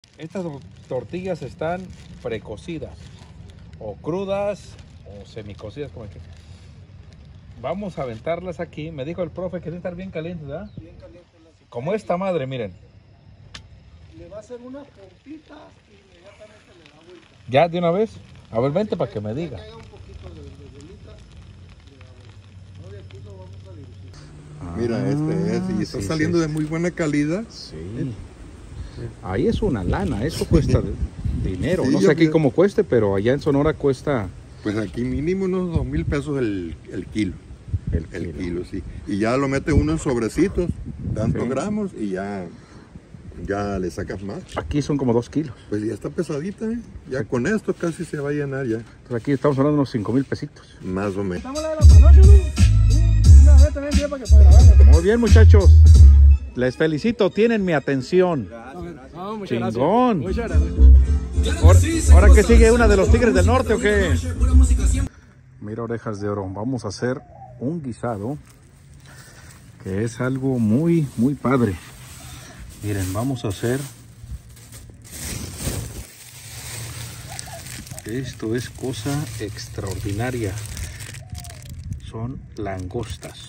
Estas tortillas están precocidas, o crudas, o semicocidas, como aquí. Vamos a aventarlas aquí. Me dijo el profe que deben estar bien calientes, ¿verdad? Bien caliente. Como esta madre, miren. Le va a hacer unas pompitas y inmediatamente le da vuelta. ¿Ya de una vez? A ver, vente para que me diga. Que haga un poquito de bolita, le da vuelta. No, de aquí lo vamos a dirigir. Mira, este es, y está saliendo de muy buena calidad. Sí. Ahí es una lana, eso cuesta dinero. Sí, No sé aquí cómo cueste, pero allá en Sonora cuesta Pues aquí mínimo unos 2,000 pesos el kilo. el El kilo. kilo, sí. Y ya lo mete uno en sobrecitos, tantos Sí. gramos, y ya le sacas más. Aquí son como 2 kilos. Pues ya está pesadita, ¿eh? Ya con esto casi se va a llenar ya. Entonces aquí estamos hablando de unos 5,000 pesitos. Más o menos. Estamos la de la panocha, ¿no? Sí, una vez también bien para que pueda grabarla. Muy bien, muchachos. Les felicito, tienen mi atención. No, muchas Chingón. Muchas gracias. ¿Ahora que sigue una de los Tigres del Norte o qué? Mira, orejas de oro. Vamos a hacer un guisado que es algo muy, muy padre. Miren, vamos a hacer... Esto es cosa extraordinaria. Son langostas.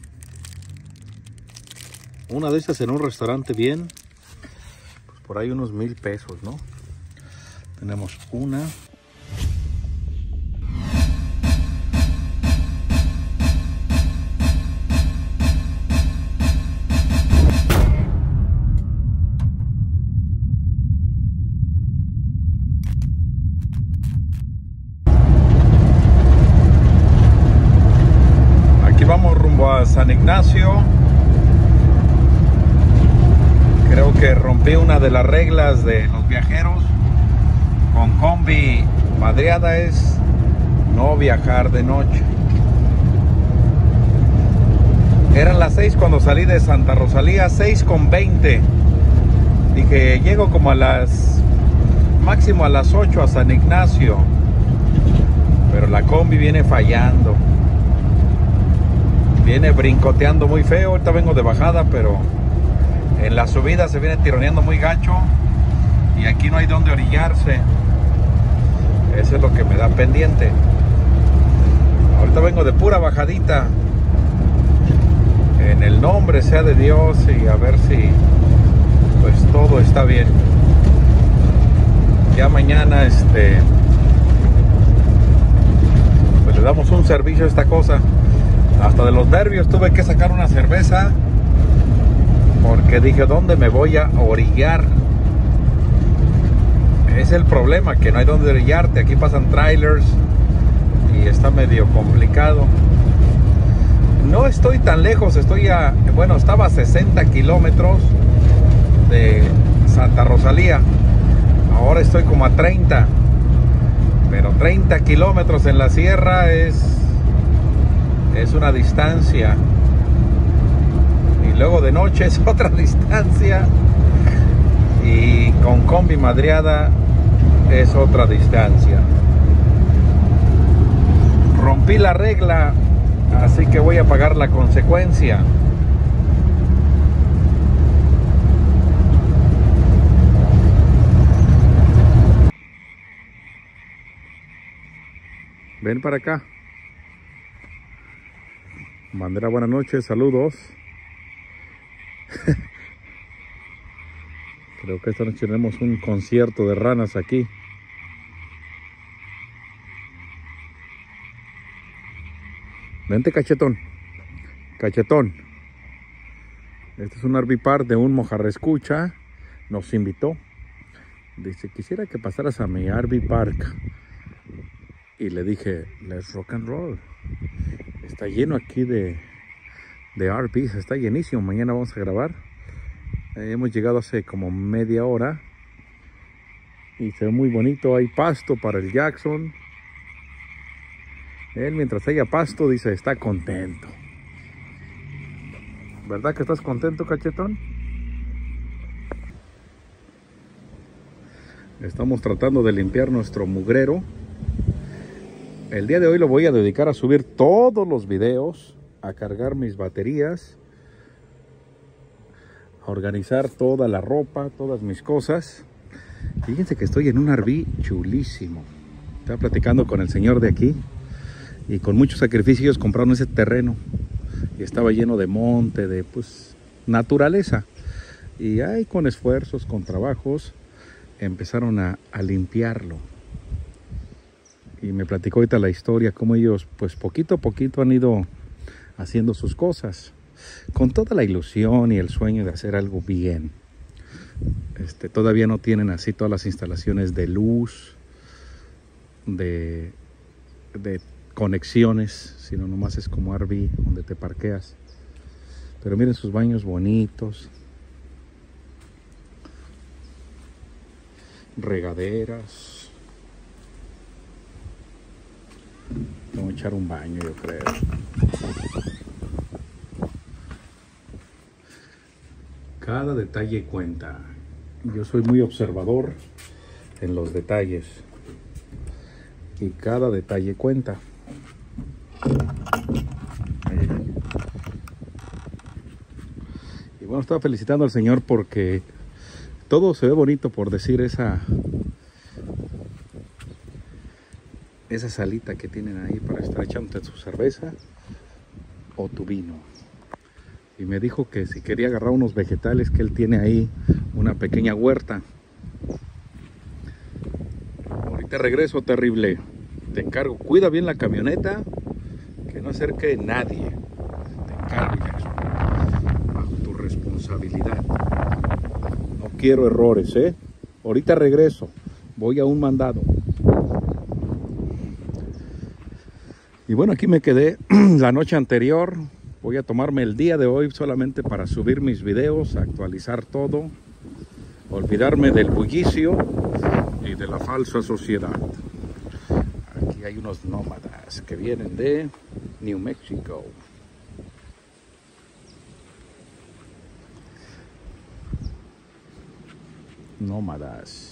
Una de estas en un restaurante bien, pues por ahí unos 1,000 pesos, ¿no? Tenemos una. Aquí vamos rumbo a San Ignacio. Creo que rompí una de las reglas de los viajeros con combi madreada, es no viajar de noche. Eran las 6 cuando salí de Santa Rosalía, 6:20. Dije, llego como a las, máximo a las 8 a San Ignacio. Pero la combi viene fallando. Viene brincoteando muy feo. Ahorita vengo de bajada, pero en la subida se viene tironeando muy gacho. Y aquí no hay donde orillarse. Eso es lo que me da pendiente. Ahorita vengo de pura bajadita. En el nombre sea de Dios, y a ver si pues todo está bien. Ya mañana pues le damos un servicio a esta cosa. Hasta de los nervios tuve que sacar una cerveza, porque dije, ¿dónde me voy a orillar? Es el problema, que no hay donde orillarte. Aquí pasan trailers y está medio complicado. No estoy tan lejos, estoy a, bueno, estaba a 60 kilómetros de Santa Rosalía. Ahora estoy como a 30. Pero 30 kilómetros en la sierra es una distancia. Y luego de noche es otra distancia. Y con combi madreada es otra distancia. Rompí la regla, así que voy a pagar la consecuencia. Ven para acá. Bandera, buenas noches, saludos. Creo que esta noche tenemos un concierto de ranas aquí. Vente, cachetón. Cachetón. Este es un RV Park de un mojarrescucha. Nos invitó. Dice, quisiera que pasaras a mi RV Park. Y le dije, let's rock and roll. Está lleno aquí de RVs. Está llenísimo. Mañana vamos a grabar. Hemos llegado hace como media hora. Y se ve muy bonito. Hay pasto para el Jackson. Él, mientras haya pasto, dice, está contento. ¿Verdad que estás contento, cachetón? Estamos tratando de limpiar nuestro mugrero. El día de hoy lo voy a dedicar a subir todos los videos, a cargar mis baterías, a organizar toda la ropa, todas mis cosas. Fíjense que estoy en un RV chulísimo. Estaba platicando con el señor de aquí y con muchos sacrificios compraron ese terreno y estaba lleno de monte, de pues naturaleza. Y ahí con esfuerzos, con trabajos, empezaron a limpiarlo. Y me platicó ahorita la historia, cómo ellos pues poquito a poquito han ido haciendo sus cosas, con toda la ilusión y el sueño de hacer algo bien. Todavía no tienen así todas las instalaciones de luz, de conexiones, sino nomás es como RV donde te parqueas. Pero miren sus baños bonitos, regaderas. Tengo que echar un baño, yo creo. Cada detalle cuenta. Yo soy muy observador en los detalles. Y cada detalle cuenta. Y bueno, estaba felicitando al Señor porque todo se ve bonito, por decir esa salita que tienen ahí para estar echándote su cerveza o tu vino. Y me dijo que si quería agarrar unos vegetales, que él tiene ahí una pequeña huerta. Ahorita regreso, terrible. Te encargo, cuida bien la camioneta, que no acerque nadie. Te encargo eso, bajo tu responsabilidad. No quiero errores, ¿eh? Ahorita regreso, voy a un mandado. Y bueno, aquí me quedé la noche anterior. Voy a tomarme el día de hoy solamente para subir mis videos, actualizar todo, olvidarme del bullicio y de la falsa sociedad. Aquí hay unos nómadas que vienen de New Mexico. Nómadas.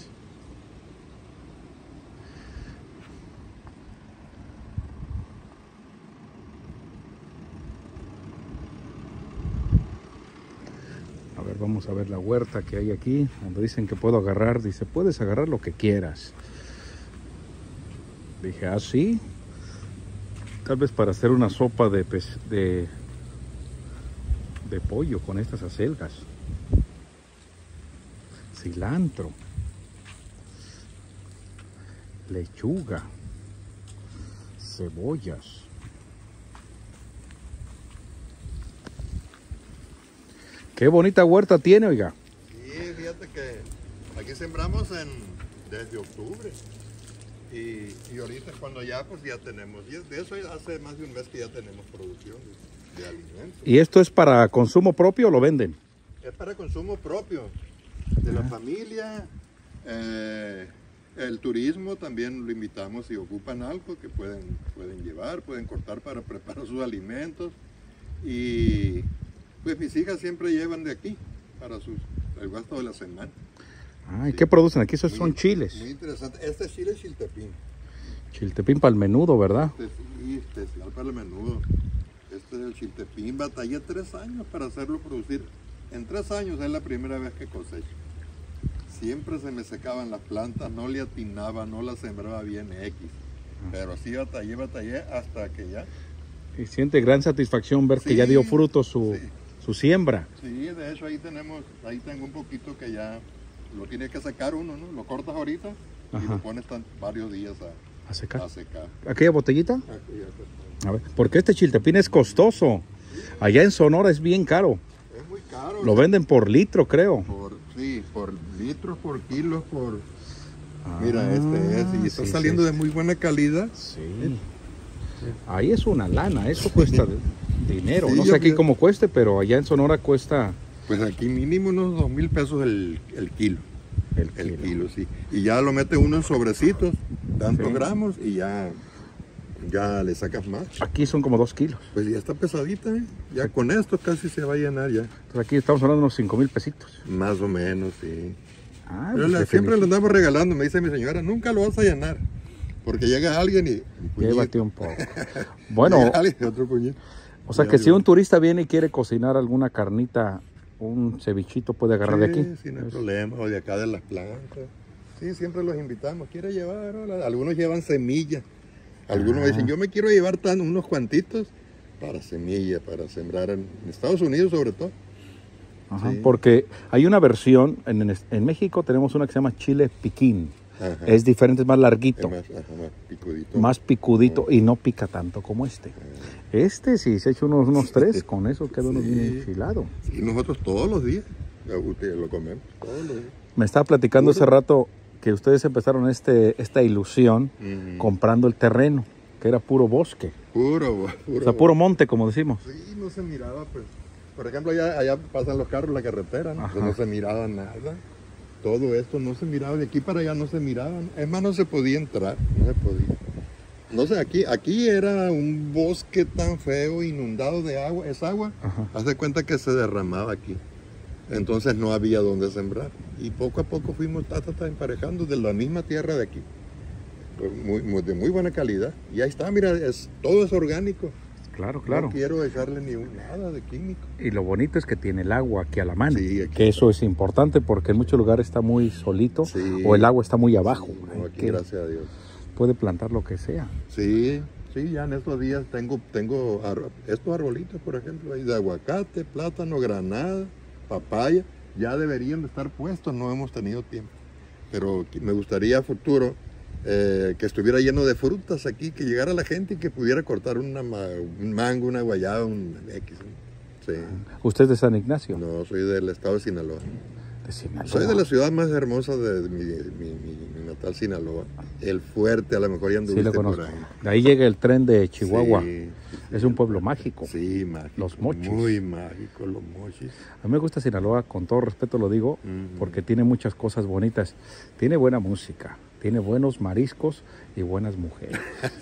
A ver, vamos a ver la huerta que hay aquí, donde dicen que puedo agarrar. Dice, puedes agarrar lo que quieras. Dije, ¿ah, sí? Tal vez para hacer una sopa de pollo con estas acelgas. Cilantro. Lechuga. Cebollas. Qué bonita huerta tiene, oiga. Sí, fíjate que aquí sembramos desde octubre. Y ahorita cuando ya tenemos, y de eso hace más de un mes que ya tenemos producción de alimentos. ¿Y esto es para consumo propio o lo venden? Es para consumo propio, de la familia. El turismo también lo invitamos si ocupan algo que pueden llevar, pueden cortar para preparar sus alimentos. Y pues mis hijas siempre llevan de aquí para el gasto de la semana. Ah, ¿y qué producen aquí? Esos son chiles. Muy interesante. Este es chile chiltepín. Chiltepín para el menudo, ¿verdad? Sí, especial para el menudo. Este es el chiltepín. Batallé 3 años para hacerlo producir. En 3 años es la primera vez que cosecho. Siempre se me secaban las plantas, no le atinaba, no la sembraba bien X. Pero sí batallé hasta que ya. Y siente gran satisfacción ver que ya dio fruto su siembra. Sí, de hecho ahí tengo un poquito que ya lo tiene que secar uno, ¿no? Lo cortas ahorita y lo pones varios días a secar. ¿Aquella botellita? A ver, porque este chiltepín es costoso. Allá en Sonora es bien caro. Es muy caro. Lo venden por litro, creo. Por litros, por kilos, por... Mira, y está saliendo de muy buena calidad. Sí. Ahí es una lana, eso cuesta dinero. Sí, no sé aquí cómo cueste, pero allá en Sonora cuesta... Pues aquí mínimo unos 2,000 pesos el kilo. El kilo, sí. Y ya lo mete uno en sobrecitos, tantos gramos, y ya le sacas más. Aquí son como 2 kilos. Pues ya está pesadita, ¿eh? Ya con esto casi se va a llenar ya. Entonces aquí estamos hablando de unos 5,000 pesitos. Más o menos, sí. Pues siempre lo andamos regalando, me dice mi señora, nunca lo vas a llenar. Porque llega alguien y llévate un poco. Bueno, otro puñito. O sea que si un turista viene y quiere cocinar alguna carnita, un cevichito, puede agarrar de aquí. Sí, no hay problema, o de acá de las plantas. Sí, siempre los invitamos. ¿Quiere llevar? Hola. Algunos llevan semillas. Algunos dicen, yo me quiero llevar unos cuantitos para semilla, para sembrar en Estados Unidos sobre todo. Ajá, Sí. porque hay una versión, en México tenemos una que se llama chile piquín. Ajá. Es diferente, es más larguito, Es más picudito. más picudito y no pica tanto como este. Este, si se echa unos 3, con eso queda uno bien enchilado. Y nosotros todos los días lo comemos, todos los días. Me estaba platicando hace rato que ustedes empezaron esta ilusión comprando el terreno, que era puro bosque. Puro O sea, puro monte, como decimos. Sí, no se miraba, pues. Por ejemplo, allá pasan los carros, la carretera, ¿no? Pues no se miraba nada. Todo esto no se miraba, de aquí para allá no se miraba. Es más, no se podía entrar, no se podía. No sé, aquí era un bosque tan feo, inundado de agua. Es agua, haz de cuenta que se derramaba aquí. Entonces no había donde sembrar. Y poco a poco fuimos emparejando de la misma tierra de aquí. De muy buena calidad. Y ahí está, mira, todo es orgánico. Claro, claro. No quiero echarle nada de químico. Y lo bonito es que tiene el agua aquí a la mano. Sí, aquí que eso es importante porque en muchos lugares está muy solito o el agua está muy abajo. Sí, no, aquí, gracias a Dios. Puede plantar lo que sea. Sí, ya en estos días tengo estos arbolitos, por ejemplo, ahí de aguacate, plátano, granada, papaya. Ya deberían de estar puestos, no hemos tenido tiempo. Pero me gustaría a futuro que estuviera lleno de frutas aquí, que llegara la gente y que pudiera cortar un mango, una guayaba, un X. Sí. ¿Usted es de San Ignacio? No, soy del estado de Sinaloa. De Sinaloa. Soy de la ciudad más hermosa de mi natal Sinaloa. El Fuerte, a lo mejor ya anduviste lo conozco. por ahí. De ahí llega el tren de Chihuahua. Sí, es un pueblo mágico. Sí, mágico. Los Mochis. Muy mágico, los Mochis. A mí me gusta Sinaloa, con todo respeto lo digo, porque tiene muchas cosas bonitas. Tiene buena música, tiene buenos mariscos y buenas mujeres.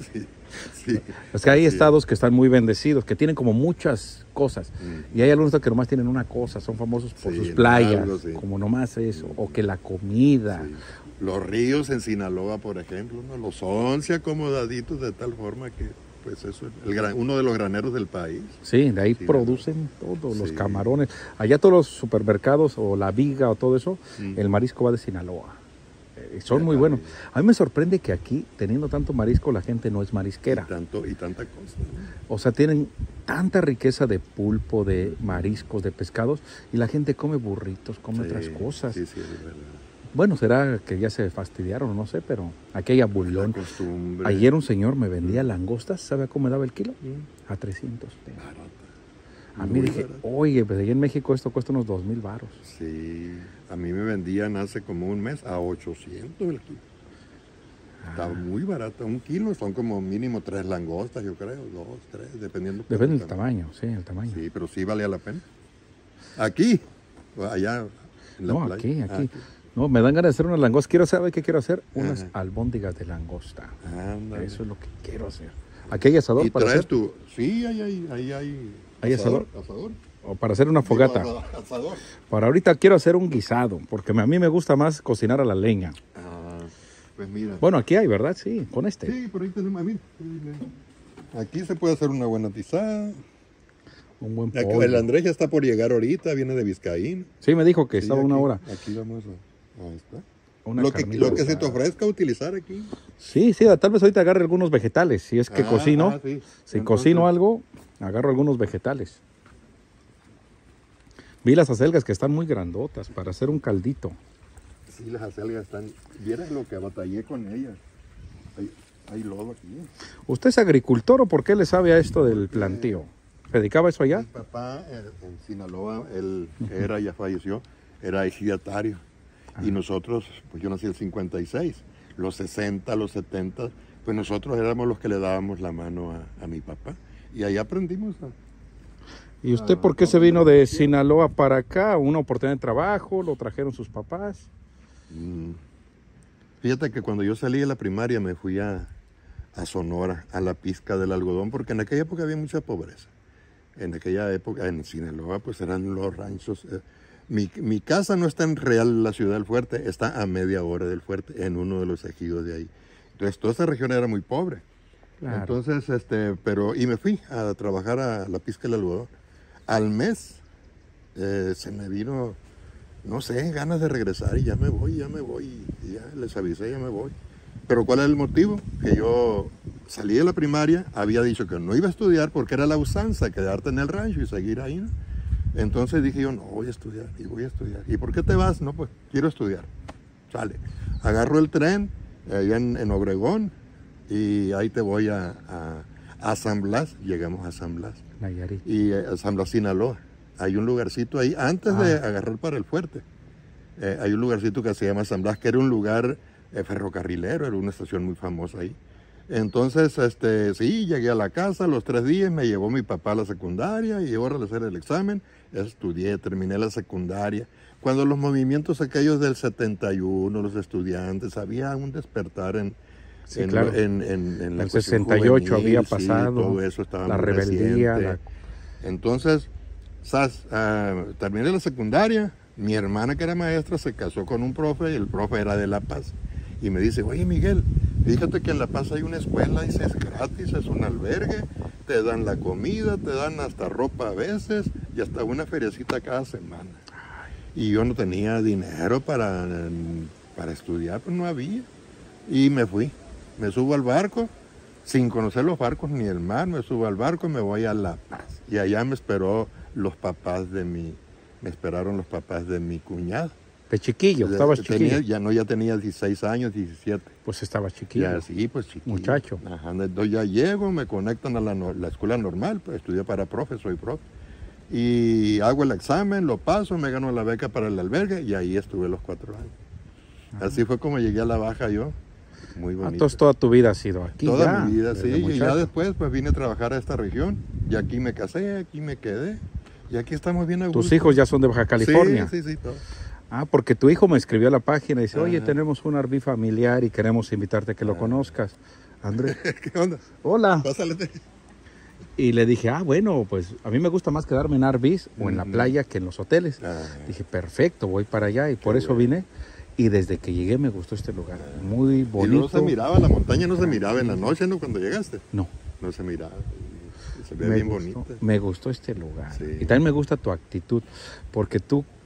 Sí. Es que hay estados que están muy bendecidos, que tienen como muchas cosas. Y hay algunos que nomás tienen una cosa, son famosos por sus playas, como nomás eso, o que la comida. Sí. Los ríos en Sinaloa, por ejemplo, ¿no? Los 11 acomodaditos de tal forma que, pues eso es uno de los graneros del país. Sí, de ahí producen todos los camarones. Allá todos los supermercados o la viga o todo eso, el marisco va de Sinaloa. Son muy buenos. A mí me sorprende que aquí, teniendo tanto marisco, la gente no es marisquera. Y tanta cosa, ¿no? O sea, tienen tanta riqueza de pulpo, de mariscos, de pescados, y la gente come burritos, come otras cosas. Sí, es verdad. Bueno, será que ya se fastidiaron, no sé, pero aquí hay abulón. Costumbre. Ayer un señor me vendía langostas, ¿sabe cómo me daba el kilo? A 300 pesos. A mí dije, oye, pues allá en México esto cuesta unos 2,000 varos. Sí, a mí me vendían hace como un mes a 800 el kilo. Está muy barato, un kilo son como mínimo 3 langostas, yo creo, 2, 3, dependiendo. Depende del tamaño, sí, el tamaño. Sí, pero sí valía la pena. Aquí, allá en la playa. Aquí. No, me dan ganas de hacer unas langostas. Quiero saber qué quiero hacer, unas albóndigas de langosta. Ándale. Eso es lo que quiero hacer. ¿Aquí hay asador ¿Y para traes hacer? tú? Sí, hay ¿Hay asador? Asador. O para hacer una fogata. Asador. Para ahorita quiero hacer un guisado, porque a mí me gusta más cocinar a la leña. Pues mira. Bueno, aquí hay, ¿verdad? Sí, con este. Sí, por ahí tenemos, mira. Aquí se puede hacer una buena tizada. Un buen pollo. El Andrés ya está por llegar ahorita, viene de Vizcaín. Sí, me dijo que estaba aquí, una hora. Aquí vamos Ahí está. Lo que se te ofrezca utilizar aquí. Sí, tal vez ahorita agarre algunos vegetales. Si es que cocino, sí. si entonces cocino algo, agarro algunos vegetales. Vi las acelgas que están muy grandotas para hacer un caldito. Sí, las acelgas están... Vieras lo que batallé con ellas. Hay lodo aquí. ¿Usted es agricultor o por qué le sabe a esto del plantío? ¿Se dedicaba a eso allá? Mi papá en Sinaloa, él ya falleció, era ejidatario. Y nosotros, pues yo nací en el 56, los 60, los 70, pues nosotros éramos los que le dábamos la mano a mi papá. Y ahí aprendimos ¿Y usted por qué se vino de Sinaloa para acá? ¿Una oportunidad de trabajo? ¿Lo trajeron sus papás? Fíjate que cuando yo salí de la primaria me fui a Sonora, a la pizca del algodón, porque en aquella época había mucha pobreza. En aquella época, en Sinaloa, pues eran los ranchos. Mi casa no está en Real, la ciudad del Fuerte, está a media hora del Fuerte, en uno de los ejidos de ahí. Entonces, toda esa región era muy pobre. Claro. Entonces, y me fui a trabajar a la pizca del algodón. Al mes se me vino no sé, ganas de regresar y ya me voy, y ya les avisé, ya me voy. Pero ¿cuál es el motivo? Que yo salí de la primaria, había dicho que no iba a estudiar porque era la usanza, quedarte en el rancho y seguir ahí, ¿no? Entonces dije yo, no, voy a estudiar, y voy a estudiar. ¿Y por qué te vas? No, pues quiero estudiar. Sale. Agarro el tren, allá en Obregón, y ahí te voy a San Blas. Llegamos a San Blas. Nayarit. Y a San Blas, Sinaloa. Hay un lugarcito ahí, antes de agarrar para el fuerte. Hay un lugarcito que se llama San Blas, que era un lugar ferrocarrilero, era una estación muy famosa ahí. Entonces, sí, llegué a la casa, los 3 días me llevó mi papá a la secundaria y llegó a realizar el examen, estudié, terminé la secundaria. Cuando los movimientos aquellos del 71, los estudiantes, había un despertar en claro. En la el 68 juvenil, había pasado, sí, todo eso estaba la muy rebeldía. reciente. Entonces, terminé la secundaria, mi hermana que era maestra se casó con un profe y el profe era de La Paz. Y me dice, oye Miguel, fíjate que en La Paz hay una escuela, dice, es gratis, es un albergue, te dan la comida, te dan hasta ropa a veces y hasta una feriecita cada semana. Y yo no tenía dinero para estudiar, pues no había. Y me fui, me subo al barco, sin conocer los barcos ni el mar, me subo al barco y me voy a La Paz. Y allá me esperaron los papás de mi cuñado. De chiquillo, estabas chiquillo. Ya tenía 16 años, 17. Pues estaba chiquillo. Ya, sí, pues chiquillo. Muchacho. Ajá, entonces ya llego, me conectan a la escuela normal, pues estudié para profe, soy profe. Y hago el examen, lo paso, me gano la beca para el albergue y ahí estuve los 4 años. Así fue como llegué a La Baja yo. Muy bonito. Entonces toda tu vida ha sido aquí. Toda mi vida, sí. Y ya después pues vine a trabajar a esta región. Y aquí me casé, aquí me quedé. Y aquí estamos bien a gusto. ¿Tus hijos ya son de Baja California? Sí, todo. Porque tu hijo me escribió a la página y dice, oye, tenemos un RV familiar y queremos invitarte a que lo conozcas. Andrés. ¿Qué onda? Hola. Pásale. Y le dije, bueno, pues a mí me gusta más quedarme en RVs o en la playa que en los hoteles. Dije, perfecto, voy para allá y por eso vine. Y desde que llegué me gustó este lugar, muy bonito. Y no se miraba, la montaña no se miraba en la noche, ¿no? Cuando llegaste. No. No se miraba. Se ve bien bonito. Me gustó este lugar. Sí. Y también me gusta tu actitud, porque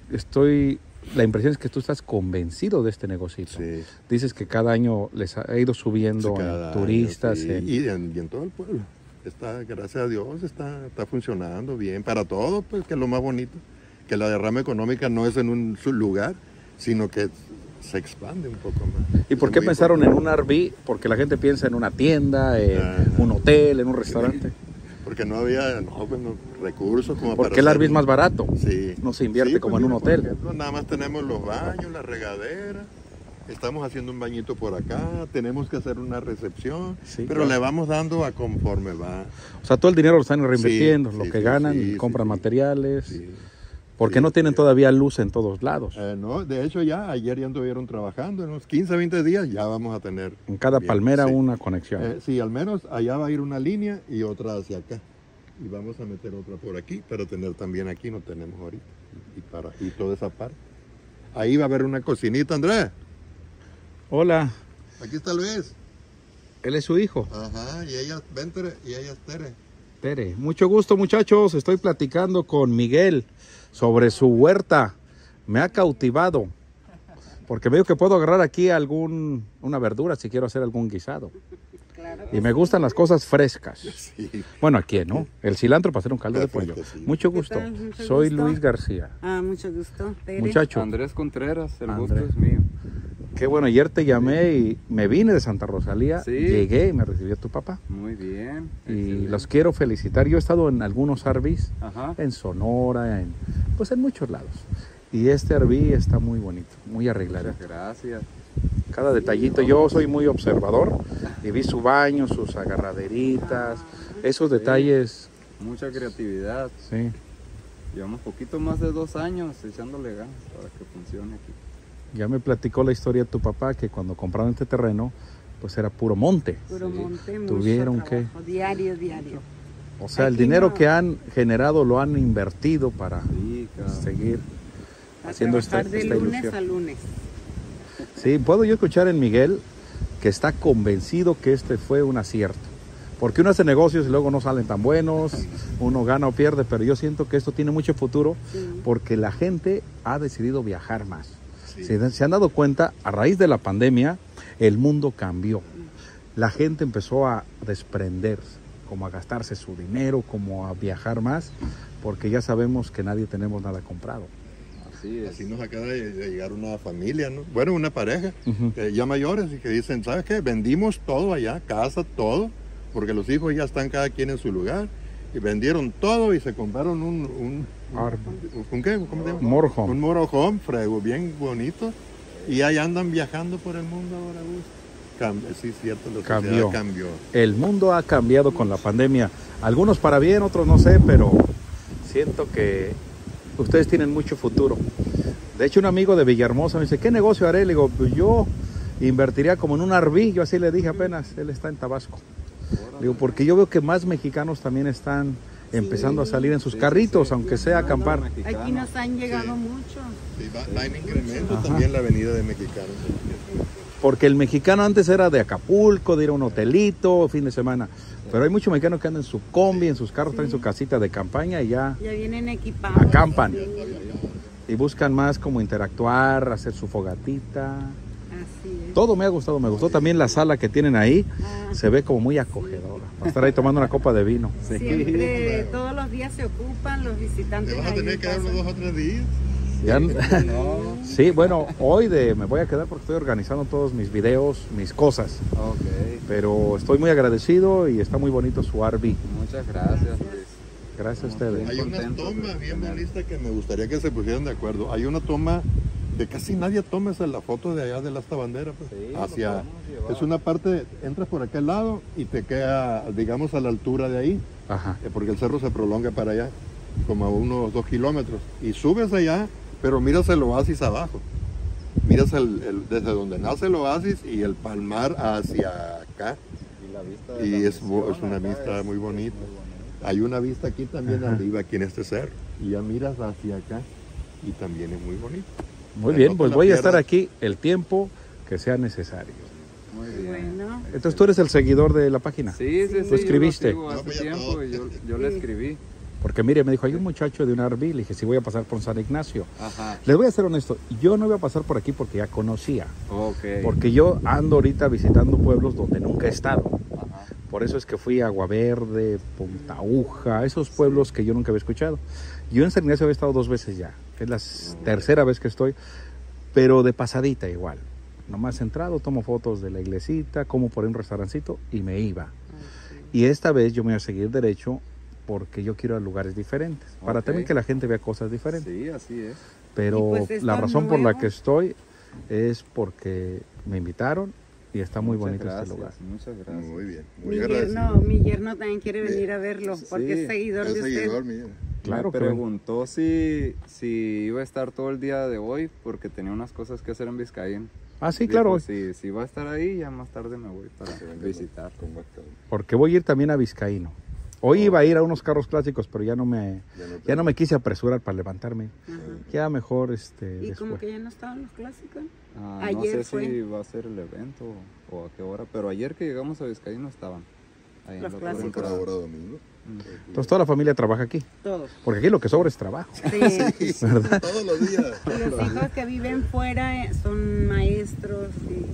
la impresión es que tú estás convencido de este negocito. Sí. Dices que cada año les ha ido subiendo en turistas. Sí. Y en todo el pueblo. Gracias a Dios, está funcionando bien. Para todo, pues, que es lo más bonito. Que la derrama económica no es en un lugar, sino que se expande un poco más. ¿Y por qué pensaron en un RV? Porque la gente piensa en una tienda, en un hotel, en un restaurante. Porque no había recursos como porque el RV es más barato. Sí. No se invierte como en un hotel. Por ejemplo, nada más tenemos los baños, la regadera. Estamos haciendo un bañito por acá, tenemos que hacer una recepción, pero le vamos dando a conforme va. O sea, todo el dinero lo están reinvirtiendo, lo que ganan, compran materiales. Sí. Porque no tienen todavía luz en todos lados. No, de hecho ayer ya anduvieron trabajando, en unos 15, 20 días ya vamos a tener. En cada palmera una conexión. Sí, al menos allá va a ir una línea y otra hacia acá. Y vamos a meter otra por aquí, pero tener también aquí no tenemos ahorita. Y toda esa parte. Ahí va a haber una cocinita, Andrés. Hola. Aquí está Luis. Él es su hijo. Ajá, y ella es Tere y ella es Tere. Tere. Mucho gusto, muchachos. Estoy platicando con Miguel sobre su huerta. Me ha cautivado. Porque veo que puedo agarrar aquí una verdura si quiero hacer algún guisado. Claro. Y me gustan las cosas frescas. Sí. Bueno, aquí, ¿no? El cilantro para hacer un caldo de pollo. Sí. Mucho gusto. Soy Luis García. Mucho gusto. Tere. Muchacho. Andrés Contreras, gusto es mío. Qué bueno, ayer te llamé y me vine de Santa Rosalía, llegué y me recibió tu papá. Muy bien. Y los quiero felicitar. Yo he estado en algunos RVs, en Sonora, en muchos lados. Y este RV está muy bonito, muy arreglado. Muchas gracias. Cada detallito, yo soy muy observador y vi su baño, sus agarraderitas, esos detalles. Mucha creatividad. Sí. Llevamos poquito más de 2 años echándole ganas para que funcione aquí. Ya me platicó la historia de tu papá que cuando compraron este terreno, pues era puro monte. Puro monte, tuvieron que diario. O sea, el dinero que han generado lo han invertido para seguir haciendo esta de lunes a lunes. Sí, puedo yo escuchar en Miguel que está convencido que este fue un acierto. Porque uno hace negocios y luego no salen tan buenos, uno gana o pierde, pero yo siento que esto tiene mucho futuro porque la gente ha decidido viajar más. Sí. Se han dado cuenta, a raíz de la pandemia, el mundo cambió. La gente empezó a desprenderse, como a gastarse su dinero, como a viajar más, porque ya sabemos que nadie tenemos nada comprado. Así es. Así nos acaba de llegar una familia, ¿no? Bueno, una pareja, Ujú. ya mayores, y que dicen, ¿sabes qué? Vendimos todo allá, casa, todo, porque los hijos ya están cada quien en su lugar, y vendieron todo y se compraron ¿un qué? ¿Cómo se llama? Motorhome. Un motorhome, frego, bien bonito, y ahí andan viajando por el mundo ahora, Gus. Sí, cierto, la sociedad cambió. El mundo ha cambiado con la pandemia. Algunos para bien, otros no sé, pero siento que ustedes tienen mucho futuro. De hecho, un amigo de Villahermosa me dice, ¿qué negocio haré? Le digo, pues yo invertiría como en un RV. Yo así le dije apenas, él está en Tabasco. Le digo, porque yo veo que más mexicanos también están empezando a salir en sus carritos, aunque sea a acampar. Aquí nos han llegado Sí. muchos. Sí, va en incremento también la venida de mexicanos. Porque el mexicano antes era de Acapulco, de ir a un hotelito, fin de semana. Pero hay muchos mexicanos que andan en su combi, en sus carros, traen su casita de campaña y ya Ya vienen equipados. acampan. Sí, Y buscan más como interactuar, hacer su fogatita. así es. Todo me ha gustado, me gustó también la sala que tienen ahí. Ah. Se ve como muy acogedora. Para estar ahí tomando una copa de vino. Siempre, todos los días se ocupan los visitantes. Te vas a ahí tener en que dar casa. unos 2 o 3 días. Ya- No. Sí, bueno, hoy me voy a quedar porque estoy organizando todos mis videos, mis cosas. Ok. Pero estoy muy agradecido y está muy bonito su RV. Muchas gracias, Luis. Gracias a ustedes. Hay una contento toma de bien tener. bonita que me gustaría que se pusieran de acuerdo. Hay una toma de casi nadie toma esa la foto de allá de esta bandera. Pues, Sí, lo hacia, podemos llevar. es una parte, entras por aquel lado y te queda, digamos, a la altura de ahí, Ajá. porque el cerro se prolonga para allá, como a unos 2 kilómetros. Y subes allá, pero miras el oasis abajo. Miras desde donde nace el oasis y el palmar hacia acá. Y la vista de Y la es misión una acá vista es muy bonita. muy bonita. Hay una vista aquí también Ajá. arriba, aquí en este cerro. Y ya miras hacia acá y también es muy bonito. Muy No bien, te pues la voy a estar pierdas. aquí el tiempo que sea necesario. Muy bien. Bueno, Entonces tú eres el seguidor de la página. Sí, sí, sí. ¿Tú escribiste? Yo lo sigo No, hace pues ya tiempo todo. y yo le escribí. Porque mire, me dijo, hay un muchacho de un RV. Le dije, sí voy a pasar por San Ignacio. Ajá. Les voy a ser honesto, yo no voy a pasar por aquí porque ya conocía. Ok. Porque yo ando ahorita visitando pueblos donde nunca he estado. Ajá. Por eso es que fui a Agua Verde, Punta Aguja, esos pueblos que yo nunca había escuchado. Yo en San Ignacio había estado 2 veces ya. Es la tercera vez que estoy, pero de pasadita igual. Nomás entrado, tomo fotos de la iglesita, como por ahí un restaurancito y me iba. Y esta vez yo me voy a seguir derecho porque yo quiero ir a lugares diferentes. Para Ok. también que la gente vea cosas diferentes. Sí, así es. Pero Y pues esto la razón por la nuevo. que estoy es porque me invitaron y está muy Muchas bonito gracias, este lugar. Muchas gracias. Muy bien, mi muy agradecido. yerno, mi yerno también quiere venir a verlo porque Sí, es seguidor Es de usted. seguidor mío. Claro Me que preguntó si iba a estar todo el día de hoy porque tenía unas cosas que hacer en Vizcaín. Ah, sí, Dijo, claro, si va a estar ahí, ya más tarde me voy para visitar. Con más calma. porque voy a ir también a Vizcaíno. Hoy iba a ir a unos carros clásicos, pero ya no me quise apresurar para levantarme. Ajá. Ya mejor Y como después. que ya no estaban los clásicos. No Ayer sé fue. si va a ser el evento o a qué hora, pero ayer que llegamos a Vizcaín no estaban. Ahí en Los la clásicos. Por entrada. ahora domingo. Entonces toda la familia trabaja aquí, Todos. porque aquí lo que sobra es trabajo. Sí. Sí, ¿Verdad? todos los días. Los hijos que viven fuera son maestros y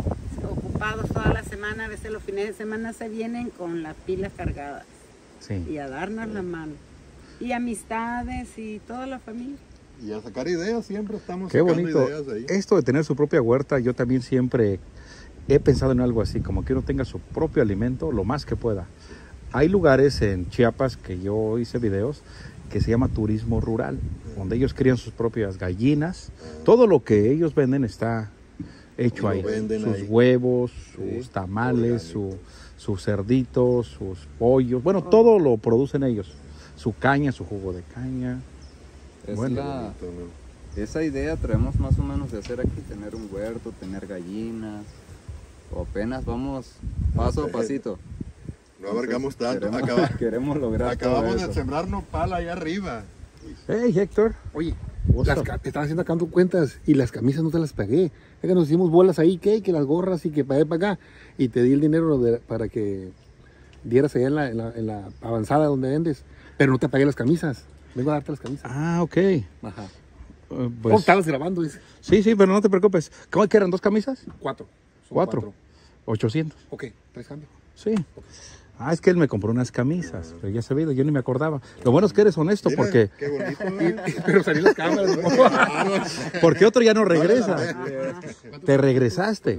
ocupados toda la semana. A veces los fines de semana se vienen con las pilas cargadas y Sí. a darnos la mano. Y amistades y toda la familia. Y a sacar ideas, siempre estamos Qué sacando bonito. ideas ahí. Esto de tener su propia huerta, yo también siempre he pensado en algo así, como que uno tenga su propio alimento lo más que pueda. Hay lugares en Chiapas que yo hice videos que se llama turismo rural, donde ellos crían sus propias gallinas. Todo lo que ellos venden está hecho Y ahí. lo venden Sus ahí. huevos, Sí, sus tamales, orgánico. sus cerditos, sus pollos. Bueno, todo lo producen ellos. Su caña, su jugo de caña. Es Bueno. Bonito, ¿no? esa idea traemos más o menos de hacer aquí, tener un huerto, tener gallinas. O apenas vamos paso a pasito. No abarcamos tanto. Queremos lograr Acabamos todo de eso. sembrar nopal allá arriba. Hey, Héctor. Oye, What's las up? estaban haciendo acá cuentas y las camisas no te las pagué. Es que nos hicimos bolas ahí, que las gorras y que para allá para acá. Y te di el dinero para que dieras allá en la avanzada donde vendes, pero no te pagué las camisas. Vengo a darte las camisas. Ah, ok. Ajá. Pues, Estabas grabando, dice. sí, pero no te preocupes. ¿Cómo que eran 2 camisas? 4. Son 4. 800. Ok, 3 cambios. Sí. Ah, es que él me compró unas camisas, pero ya se ve, yo ni me acordaba. Lo bueno es que eres honesto, Mira, porque qué bonito. Pero salí las cámaras. porque otro ya no regresa. Te regresaste.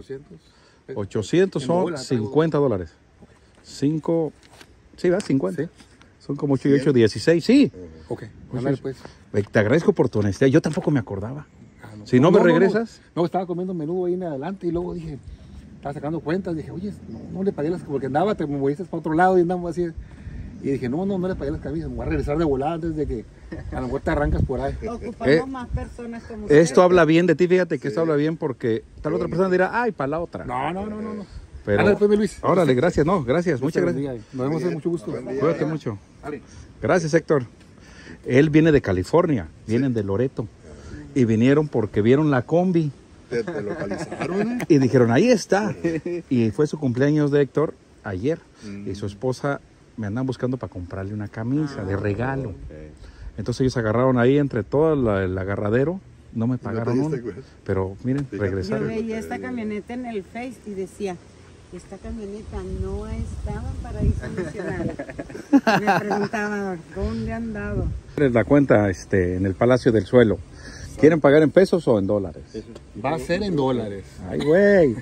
800 En son dólares, $50. 5, sí, ¿verdad? 50. Sí. Son como 8 y 8, 16, sí. Ok, ándale, pues. Te agradezco por tu honestidad. Yo tampoco me acordaba. Si no me regresas. No, estaba comiendo menudo ahí en adelante y luego dije, estaba sacando cuentas, dije, oye, no le pagué las, porque andaba, te moviste para otro lado y andamos así. Y dije, no le pagué las camisas, me voy a regresar de volada antes de que a lo mejor te arrancas por ahí. Ocupamos más personas como Esto ustedes. habla bien de ti, fíjate que esto habla bien porque tal otra persona dirá, ay, para la otra. No. Pero, Ándale, pues, mi Luis. órale, gracias, gracias, muchas gracias. Nos vemos, mucho gusto. Cuídate mucho. Dale. Gracias, Héctor. Él viene de California, vienen de Loreto. Y vinieron porque vieron la combi Te localizaron, y dijeron, ahí está. Y fue su cumpleaños de Héctor ayer. Y su esposa me andan buscando para comprarle una camisa de regalo. Entonces ellos agarraron ahí entre todo el agarradero. No me pagaron diste uno. cuenta. Pero miren, Yo regresaron. veía esta camioneta en el Face y decía, esta camioneta no estaba en Paraíso Nacional. Me preguntaba, ¿dónde han dado? Les la cuenta en el Palacio del Suelo. ¿Quieren pagar en pesos o en dólares? Va a ser en dólares. Ay, güey.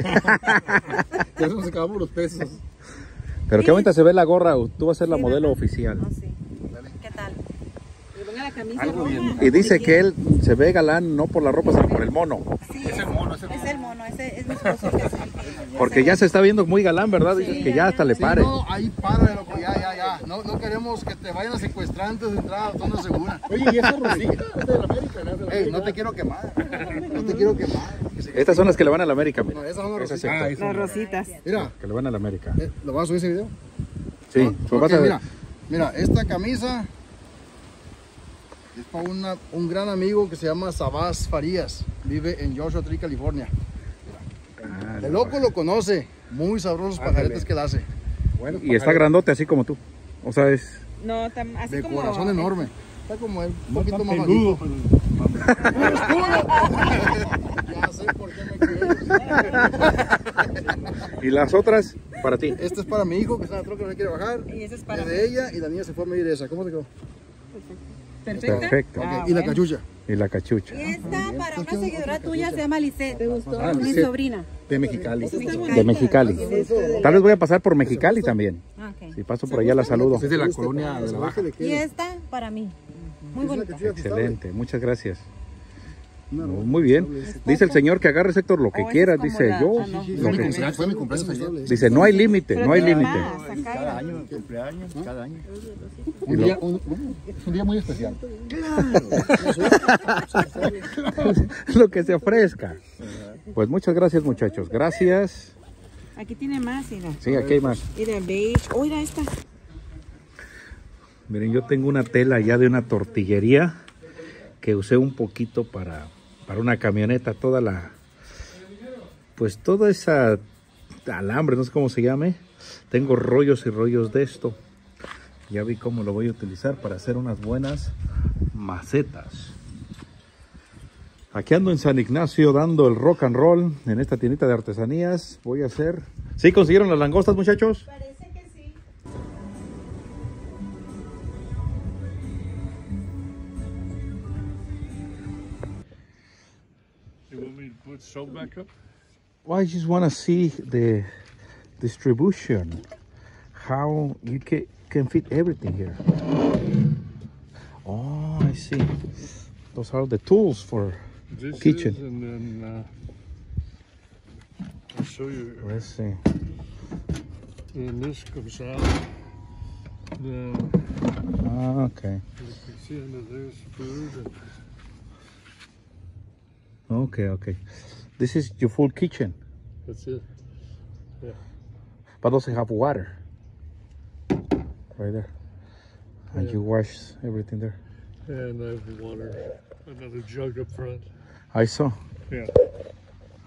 Ya nos acabamos los pesos. Pero qué bonita se ve la gorra. Tú vas a ser la modelo oficial. No, sí. ¿Qué tal? Y ponga la camisa Algo roja. bien. Y dice que él se ve galán no por la ropa, sino por el mono. Sí, es el mono, ese es mi esposo que es el que... Porque ya se está viendo muy galán, ¿verdad? Dices que ya hasta le pare. No, ahí para, loco, ya. No queremos que te vayan a secuestrar antes de entrar a la zona segura. Oye, ¿y esa rosita? Es de la América, ¿no? Ey, no te quiero quemar. No te quiero quemar. Estas son las que le van a la América, mira. No, esas son las Esas rositas. sí. Las rositas. Mira, Que le van a la América. ¿lo vas a subir ese video? Sí, ¿No? pues Ok, vas a ver. mira, esta camisa es para un gran amigo que se llama Sabás Farías. Vive en Joshua Tree, California. Ah, El loco lo conoce. Muy sabrosos pajaretes que él hace. Bueno, y está grandote así como tú. O sea, es... No, así de como... corazón enorme. Está como él, un poquito más bajito. Ya sé por qué me quieres. Y las otras, para ti. Este es para mi hijo que está en la troca, no quiere bajar. Y ese es para Es de ella y la niña se fue a medir esa. ¿Cómo te quedó? ¿Perfecta? Perfecto. Ok, Ah, y la bueno. cachucha. Y la cachucha. Y esta para una seguidora tuya se llama Lisette. ¿Te gustó? Ah, Mi Lisette. sobrina. De Mexicali. De Mexicali. Tal vez voy a pasar por Mexicali también. Ah, ok. Si paso por allá la saludo. Es de la colonia de la Baja. Y esta para mí. Muy bonita. Excelente, muchas gracias. Muy bien. Dice el señor que agarres, Héctor, lo que Oh, esa quieras. es como Dice la- yo. ah, no. Lo que- Fue mi cumpleaños ayer. Dice, no hay límite, Pero no hay tiene límite. más, acá era. Cumpleaños, cada año. Un día muy especial. Lo que se ofrezca. Pues muchas gracias, muchachos. Gracias. Aquí tiene más, mira. Sí, aquí hay más. Mira, beige. Oh, mira esta. Miren, yo tengo una tela ya de una tortillería que usé un poquito para una camioneta, pues toda esa alambre, no sé cómo se llame. Tengo rollos y rollos de esto. Ya vi cómo lo voy a utilizar para hacer unas buenas macetas. Aquí ando en San Ignacio dando el rock and roll en esta tiendita de artesanías. Voy a hacer... ¿Sí consiguieron las langostas, muchachos? Parece que sí. You want me to put soap back up? Well, I just want to see the distribution, how you can fit everything here. Oh, I see. Those are the tools for This kitchen. is, and then I'll show you. Let's see. Then this comes out. Then Ah, okay. you can see under there's food. And Okay. This is your full kitchen, that's it. but also have water right there. And you wash everything there. And I have water, another jug up front. I saw. Yeah.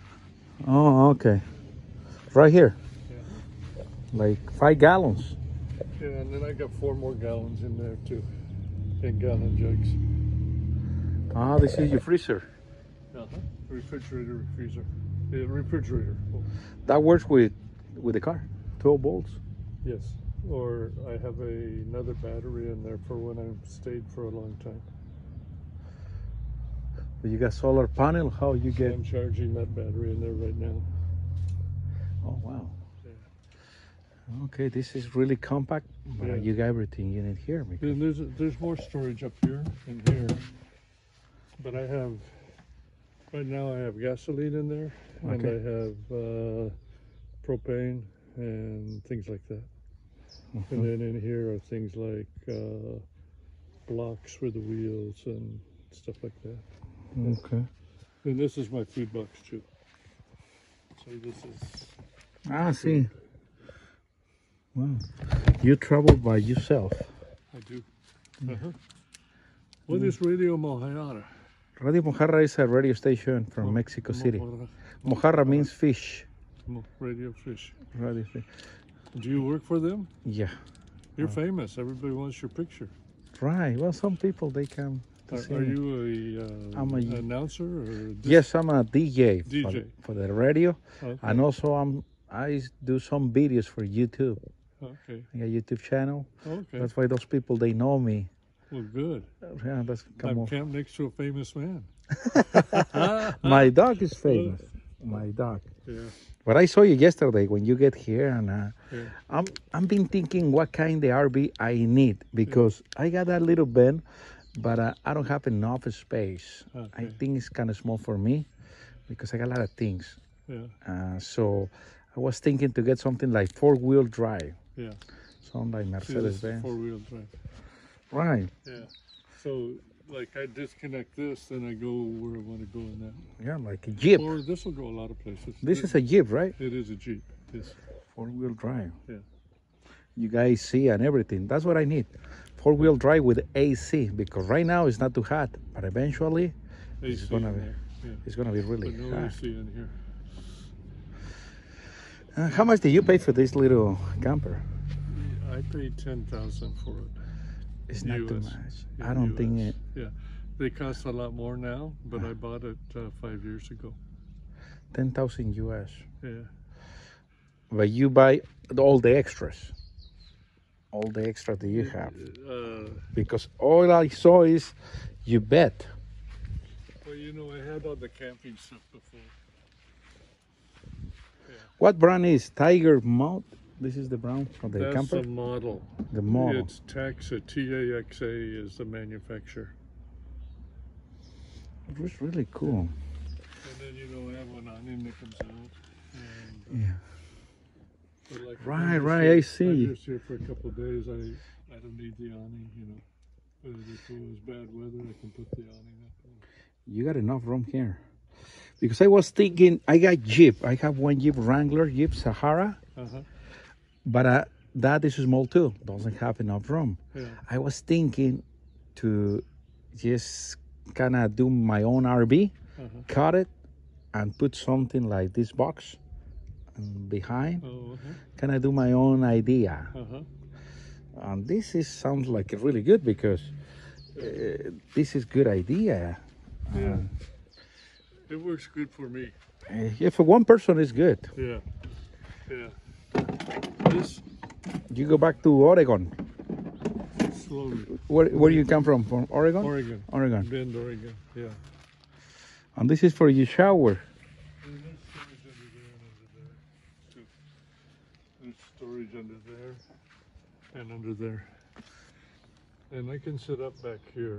Oh, okay. Right here. Like 5 gallons. Yeah, and then I got 4 more gallons in there too, 10-gallon jugs. Ah, this is your freezer. Refrigerator, freezer. Yeah, refrigerator. Oh, That works with the car. 12 volts. yes. Or I have another battery in there for when I've stayed for a long time. You got solar panel. How you get? I'm charging that battery in there right now. Oh wow. Okay, this is really compact. But Yeah. you got everything you need here. Then there's more storage up here and here. But I have, right now I have gasoline in there, and Okay. I have propane and things like that. And then in here are things like blocks for the wheels and stuff like that. Okay. And this is my food box too. So this is, Ah, see. Wow. You travel by yourself. I do. What is Radio Mojarra? Radio Mojarra is a radio station from Mexico City. Mojarra means fish. Radio Fish. Radio fish. Do you work for them? Yeah. You're famous. Everybody wants your picture. Right. Well, some people they come. To see Are me. you I'm a- an announcer or Yes, I'm a DJ, DJ. For the radio, Okay. and also I do some videos for YouTube. Okay. I got a YouTube channel. Okay. That's why those people they know me. Well, good. Yeah, that's come I'm on. camped next to a famous man. My dog is famous. My dog. Yeah. But I saw you yesterday when you get here, and Yeah. I'm been thinking what kind of RV I need because I got that little van, but I don't have enough space. I Okay. think it's kind of small for me because I got a lot of things. Yeah. So I was thinking to get something like 4-wheel drive, Yeah. something like See, this Mercedes is Benz. 4-wheel drive. Right. Yeah. So, like, I disconnect this, then I go where I want to go in that. Yeah, like a Jeep. Or this will go a lot of places. This is a Jeep, right? It is a Jeep. Yes. 4-wheel drive. Yeah. You guys see and everything. That's what I need. 4-wheel drive with AC because right now it's not too hot, but eventually AC gonna in be- there. Yeah. it's gonna be really But no hot. AC in here. How much did you pay for this little camper? I paid $10,000 for it. It's not too US. much. Yeah, I don't think US. it. Yeah. They cost a lot more now, but I bought it 5 years ago. 10,000 US. Yeah. But you buy all the extras. All the extras that you have. Because all I saw is you bet. Well, you know, I had all the camping stuff before. What brand is Tiger Mount? This is the brand for the That's camper? the model. The model. It's Taxa, TAXA is the manufacturer. It was really cool. And then, you know, I have one awning that comes out. And, Yeah. but like, if Right, I'm just right, here- I see. I'm just here for a couple of days. I don't need the awning, you know. But if it was bad weather, I can put the awning up. You got enough room here. Because I was thinking, I got Jeep. I have one Jeep Wrangler, Jeep Sahara. Uh-huh. But that is small too. Doesn't have enough room. Yeah. I was thinking to just kind of do my own RV, Uh-huh. cut it, and put something like this box behind. Oh, uh-huh. Kind of do my own idea. Uh-huh. And this sounds like really good because this is good idea. Yeah. It works good for me. Yeah, for one person is good. Yeah. Yeah. This You go back to Oregon. slowly. Where you come from? From Oregon? Oregon. Oregon. Bend, Oregon. Yeah. And this is for your shower. And there's storage under there and under there, too. There's storage under there and under there. And I can sit up back here.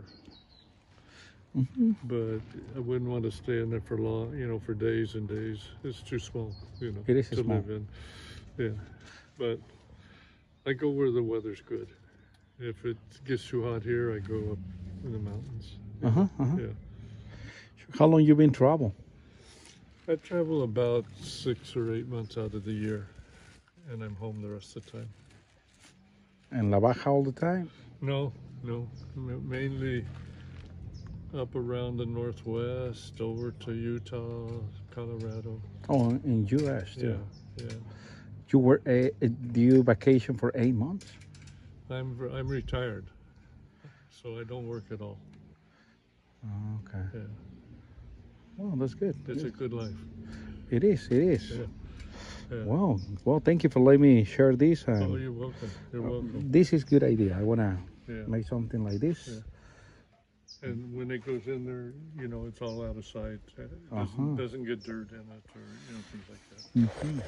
But I wouldn't want to stay in there for long, you know, for days and days. It's too small, you know, It is to small. live in. Yeah. But I go where the weather's good. If it gets too hot here, I go up in the mountains. Yeah. How long you been travel? I travel about 6 or 8 months out of the year, and I'm home the rest of the time. In La Baja all the time? No, mainly up around the northwest, over to Utah, Colorado. Oh, in U.S. too. Yeah. You were do you vacation for 8 months? I'm retired, so I don't work at all. Oh, okay. Yeah, Well, that's good. it's a good life. It is. It is. Yeah. Yeah. Well, thank you for letting me share this. Oh, And you're welcome. You're welcome. this is good idea. I wanna Yeah. make something like this. Yeah. And when it goes in there, you know, it's all out of sight. It doesn't get dirt in it, or things like that.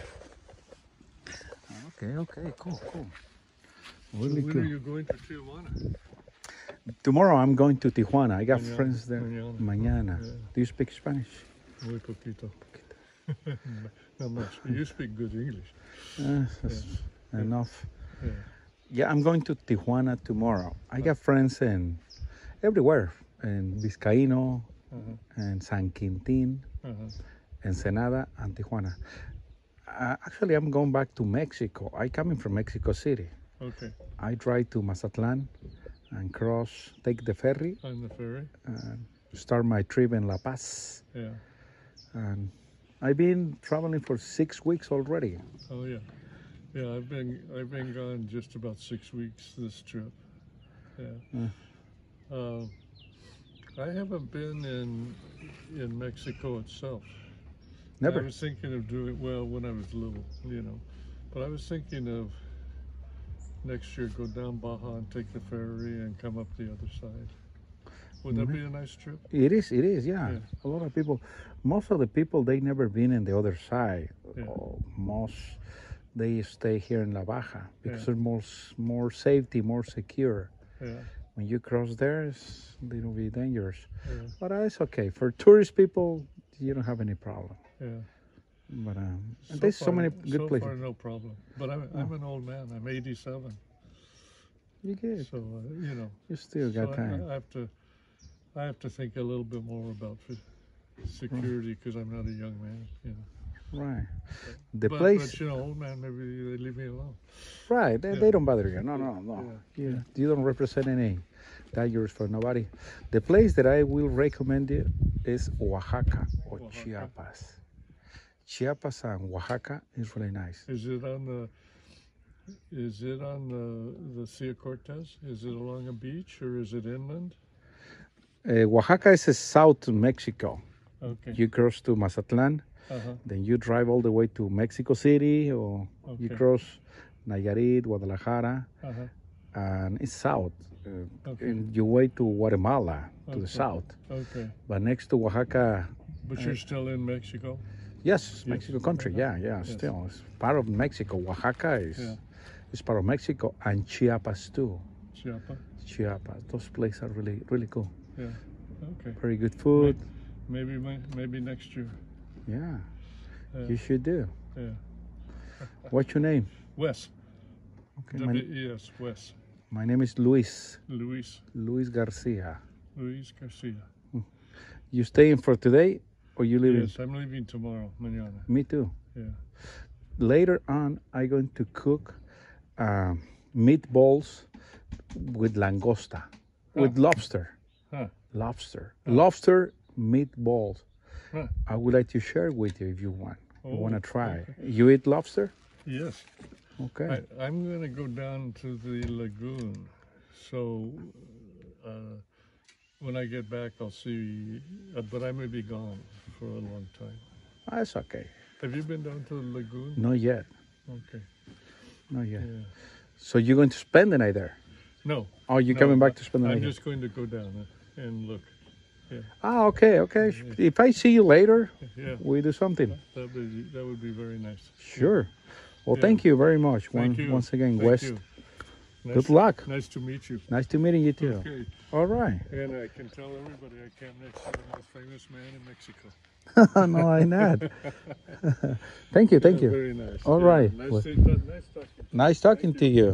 Okay, cool. So Really when are good. you going to Tijuana? Tomorrow I'm going to Tijuana. I got Mañana, friends there. mañana. Mañana. Yeah. Do you speak Spanish? Muy poquito. Not much. You speak good English. That's enough. Yeah. Yeah, I'm going to Tijuana tomorrow. I got friends in everywhere, in Vizcaíno, Uh-huh. and San Quintín, Uh-huh. Ensenada, and Tijuana. Actually, I'm going back to Mexico. I coming from Mexico City. Okay. I drive to Mazatlan and take the ferry, On the ferry. and start my trip in La Paz. Yeah. And I've been traveling for 6 weeks already. Oh yeah. Yeah, I've been gone just about 6 weeks this trip. Yeah. I haven't been in Mexico itself. I Never. was thinking of doing when I was little, but I was thinking of next year go down Baja and take the ferry and come up the other side. Would that be a nice trip? It is, yeah. Yeah. A lot of people, most of the people, they never been in the other side. Yeah. Most, they stay here in La Baja because Yeah. there's more safety, more secure. Yeah. When you cross there, it's a little bit dangerous. Yeah. But it's okay. For tourist people, you don't have any problem. Yeah. But there's so many good so places. far, no problem. But I'm an old man. I'm 87. You good. So You still got time. I have to think a little bit more about security because I'm not a young man. Right. But old man, maybe they leave me alone. Right, they don't bother you. No. Yeah. You don't represent any dangers for nobody. The place that I will recommend you is Oaxaca or Oaxaca. Chiapas. Chiapas and Oaxaca is really nice. Is it on the Sea of Cortez? Is it along a beach or is it inland? Oaxaca is South Mexico. Okay. You cross to Mazatlan, Uh-huh. then you drive all the way to Mexico City, or you Okay. cross Nayarit, Guadalajara, Uh-huh. and it's south. Okay. And you way to Guatemala to the Okay. south. Okay. But next to Oaxaca, But you're still in Mexico? yes, Mexico country. Yeah, Yes. still. It's part of Mexico. Oaxaca Yeah. is part of Mexico, and Chiapas too. Chiapas? Chiapas. Those places are really, really cool. Yeah. Okay. Very good food. Maybe next year. Yeah, Yeah. you should do. Yeah. What's your name? Wes. Okay, W-E-S. Wes. my name is Luis. Luis Garcia. Garcia. You staying for today, or you leaving? Yes, I'm leaving tomorrow, mañana. Me too. Yeah. Later on, I'm going to cook meatballs with langosta, with lobster. Huh. Lobster meatballs. Huh. I would like to share with you if you want. You Oh, want to try? You eat lobster? Yes. Okay. I'm going to go down to the lagoon. So when I get back, I'll see. But I may be gone for a long time. That's okay. Have you been down to the lagoon? Not yet. Okay. Not yet. Yeah. So you're going to spend the night there? No. Oh, you're no, coming back to spend the night I'm here? just going to go down and look. Ah, okay. If I see you later, Yeah. we do something. That would be very nice. Sure. Well, Yeah. thank you very much. Thank you. Once again, Thank West. you. Good luck. Nice to meet you. Nice to meeting you too. Okay. All right. And I can tell everybody I came next to the most famous man in Mexico. No, I'm not. Thank you. Yeah, very nice. All Yeah, right. Nice, Well, nice talking. Nice talking to you.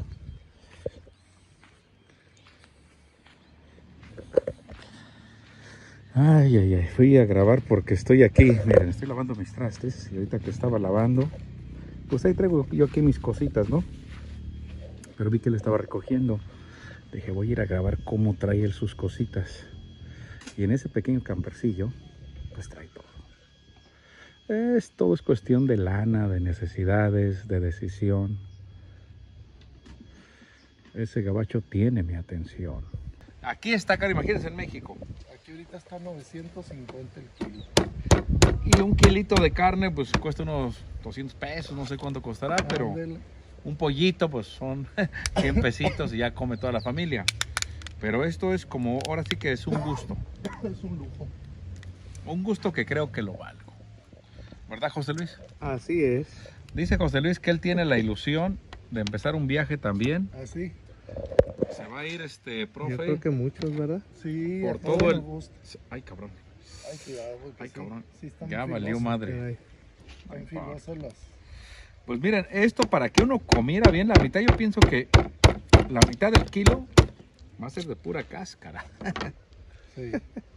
Ay. Fui a grabar porque estoy aquí. Miren, estoy lavando mis trastes. Y ahorita que estaba lavando, pues ahí traigo yo aquí mis cositas, ¿no? Pero vi que él estaba recogiendo. Dije, voy a ir a grabar cómo trae él sus cositas. Y en ese pequeño campercillo, pues trae todo. Todo es cuestión de lana, de necesidades, de decisión. Ese gabacho tiene mi atención. Aquí está caro, imagínense en México. Aquí ahorita está 950 el kilo. Y un kilito de carne pues cuesta unos 200 pesos, no sé cuánto costará, pero Ándele. un pollito pues son 100 pesitos y ya come toda la familia. Pero esto es como, ahora sí que es un gusto. Es un lujo. Un gusto que creo que lo valgo. ¿Verdad, José Luis? Así es. Dice José Luis que él tiene la ilusión de empezar un viaje también. Así. Se va a ir Yo profe, creo que muchos, ¿verdad? Sí, por a todos todo nos el... gusta. Ay, cabrón. Ay, cuidado, porque Ay, sí, cabrón. sí están Ya muy valió filosas, madre. Caray. Están Ay, filosas las... Pues miren, esto para que uno comiera bien la mitad, yo pienso que la mitad del kilo va a ser de pura cáscara. Sí.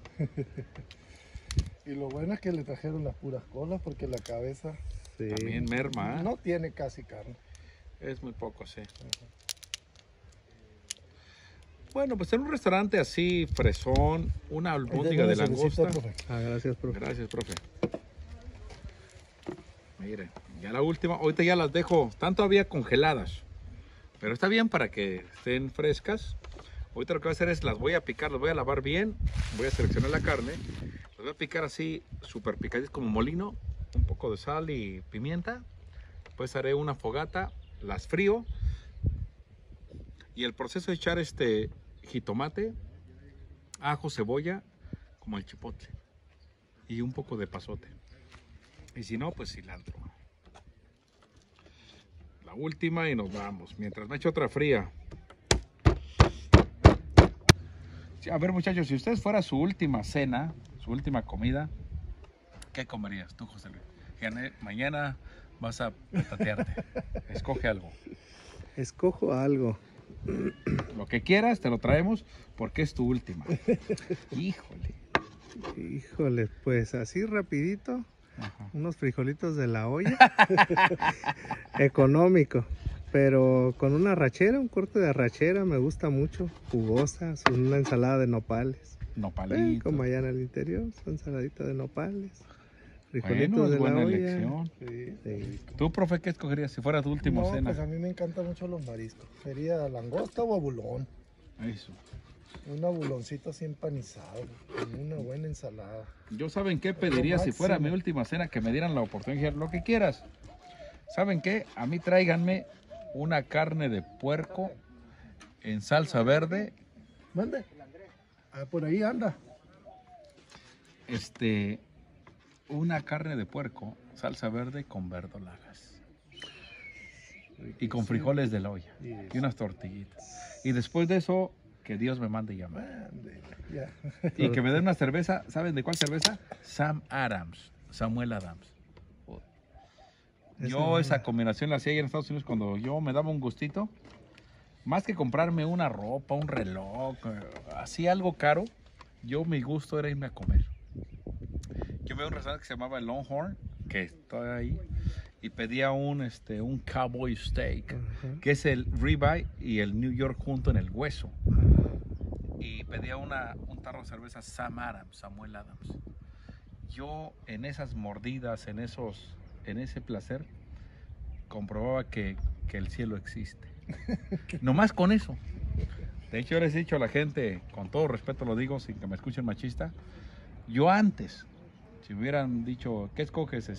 Y lo bueno es que le trajeron las puras colas porque la cabeza Sí. También merma, ¿eh? no tiene casi carne. Es muy poco, sí. Bueno, pues en un restaurante así, fresón, una albóndiga de langosta. Ah, gracias, profe. Gracias, profe. Miren, ya la última, ahorita ya las dejo, están todavía congeladas, pero está bien para que estén frescas. Ahorita lo que voy a hacer es las voy a picar, las voy a lavar bien, voy a seleccionar la carne, las voy a picar así, súper picaditas como molino, un poco de sal y pimienta. Después haré una fogata, las frío y el proceso de echar jitomate, ajo, cebolla, como el chipotle y un poco de pasote. Y si no, pues cilantro. La última y nos vamos. Mientras me echo otra fría. Sí, a ver, muchachos, si usted fuera su última cena, su última comida, ¿qué comerías tú, José Luis? Mañana vas a tatearte. Escoge algo. Escojo algo. Lo que quieras, te lo traemos porque es tu última. Híjole. Híjole, pues así rapidito. Ajá. Unos frijolitos de la olla. Económico. Pero con una arrachera, un corte de arrachera me gusta mucho. Jugosa, una ensalada de nopales. Nopalito. Como allá en el interior, su ensaladita de nopales. Frijolitos Bueno, es de la buena olla. elección. Sí. Sí. ¿Tú, profe, qué escogerías si fuera tu última No, cena? pues a mí me encantan mucho los mariscos. Sería langosta o abulón. Eso. Un abuloncito así empanizado, con una buena ensalada. Yo, ¿saben qué pediría si fuera mi máximo. última cena? Que me dieran la oportunidad, lo que quieras. ¿Saben qué? A mí tráiganme una carne de puerco en salsa verde, ¿Mande? Ah, por ahí anda. una carne de puerco, salsa verde con verdolagas. Y con frijoles de la olla. Y unas tortillitas. Y después de eso, que Dios me mande llamar. Ándele, ya. Y que me den una cerveza, ¿saben de cuál cerveza? Sam Adams, Samuel Adams. Yo esa combinación la hacía ahí en Estados Unidos cuando yo me daba un gustito. Más que comprarme una ropa, un reloj, así algo caro, mi gusto era irme a comer. Yo me iba a un restaurante que se llamaba Longhorn, que está ahí, y pedía un cowboy steak, que es el ribeye y el New York junto en el hueso. Y pedía un tarro de cerveza Samuel Adams. Yo en esas mordidas, en ese placer, comprobaba que el cielo existe. Nomás con eso. De hecho, yo les he dicho a la gente, con todo respeto lo digo, sin que me escuchen machista, yo antes, si me hubieran dicho, ¿qué escoges?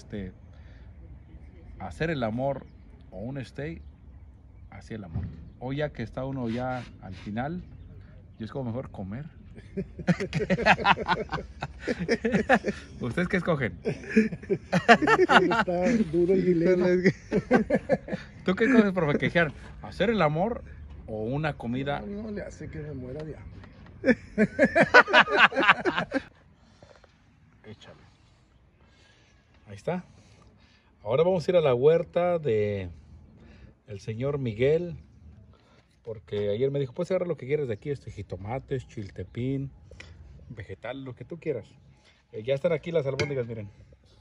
Hacer el amor o un steak, hacía el amor. O ya que está uno ya al final, yo escojo mejor comer. ¿Ustedes qué escogen? Está duro el dilema. ¿Tú qué escoges, profe? ¿Quejar? ¿Hacer el amor o una comida? No le hace que me muera de hambre. Échale. Ahí está. Ahora vamos a ir a la huerta de el señor Miguel, porque ayer me dijo, puedes agarrar lo que quieras de aquí, jitomates, chiltepín, vegetal, lo que tú quieras. Ya están aquí las albóndigas, miren.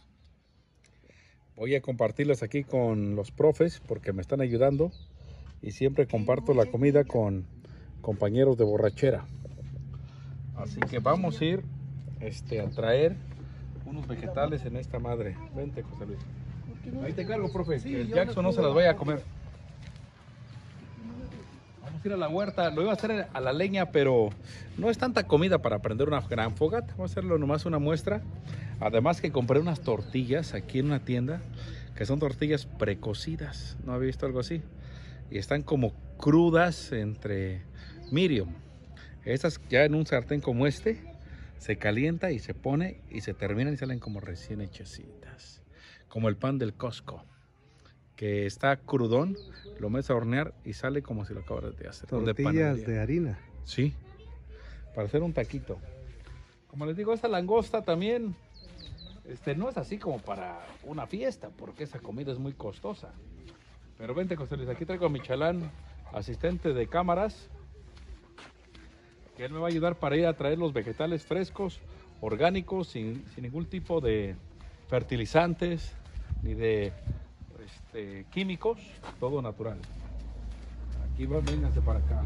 Voy a compartirlas aquí con los profes porque me están ayudando y siempre comparto la comida con compañeros de borrachera. Así que vamos a ir a traer unos vegetales en esta madre. Vente, José Luis. Ahí te cargo, profe, Sí, que el yo Jackson les no se puedo las vaya a dar. comer. Vamos a ir a la huerta. Lo iba a hacer a la leña, pero no es tanta comida para prender una gran fogata. Vamos a hacerlo nomás una muestra. Además que compré unas tortillas aquí en una tienda, que son tortillas precocidas. ¿No había visto algo así? Y están como crudas entre medium. Estas ya en un sartén como este, se calienta y se pone y se terminan y salen como recién hechecitas. Como el pan del Costco, que está crudón, lo metes a hornear y sale como si lo acabaras de hacer. Tortillas de harina. Sí, para hacer un taquito. Como les digo, esta langosta también no es así como para una fiesta, porque esa comida es muy costosa. Pero vente, José Luis, aquí traigo a mi chalán, asistente de cámaras, que él me va a ayudar para ir a traer los vegetales frescos, orgánicos, sin ningún tipo de fertilizantes, ni de químicos, todo natural. Aquí va, vénganse para acá.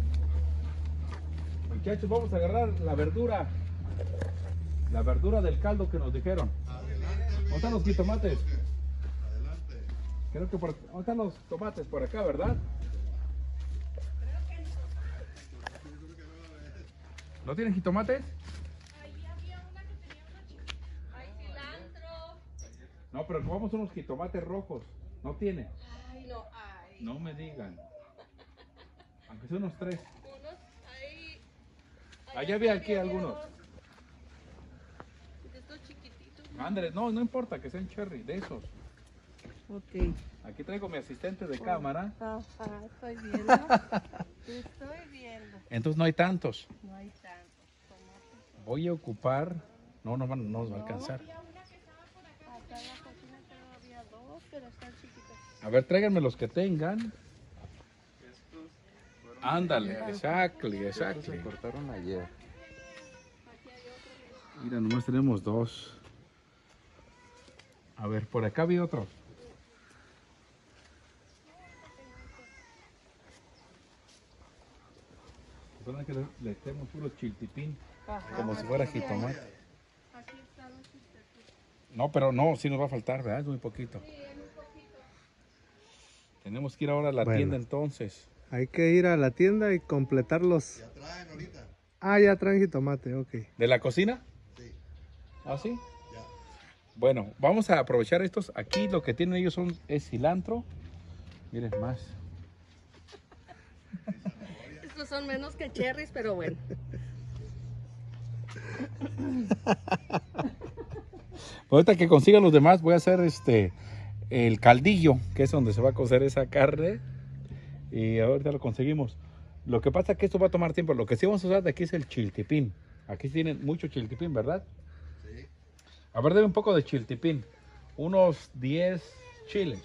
Muchachos, vamos a agarrar la verdura del caldo que nos dijeron. ¿Dónde están los jitomates? Creo que ¿dónde están los tomates? Por acá, ¿verdad? ¿No tienen jitomates? Ahí había una que tenía hay cilantro. No, pero comamos unos jitomates rojos. ¿No tiene? Ay, no hay. No me digan. Aunque sean unos 3. Unos hay. Allá había aquí algunos. De estos chiquititos. Andrés, no importa que sean cherry, de esos. Ok. Aquí traigo mi asistente de cámara. Ajá, estoy viendo. Estoy viendo. Entonces no hay tantos. No hay tantos tomates. Voy a ocupar. No nos va a alcanzar. Había una que estaba por acá. Acá en la cocina creo había dos, pero están chiquitas. A ver, tráiganme los que tengan. Ándale, exactly. Se cortaron ayer. Mira, nomás tenemos 2. A ver, por acá había otro. Recuerden que le echemos puro chiltipín, como si fuera jitomate. Aquí están los chiquitos. No, pero no, sí nos va a faltar, ¿verdad? Es muy poquito. Sí, es muy poquito. Tenemos que ir ahora a la Bueno. tienda entonces. Hay que ir a la tienda y completar los... Ya traen ahorita. Ah, ya traen jitomate, ok. ¿De la cocina? Sí. ¿Ah, sí? Ya. Bueno, vamos a aprovechar estos. Aquí lo que tienen ellos es cilantro. Miren más. Estos son menos que cherries, pero bueno. Ahorita que consigan los demás voy a hacer el caldillo, que es donde se va a cocer esa carne. Y ahorita lo conseguimos. Lo que pasa es que esto va a tomar tiempo. Lo que sí vamos a usar de aquí es el chiltipín. Aquí tienen mucho chiltipín, ¿verdad? Sí. A ver, deme un poco de chiltipín. Unos 10 chiles.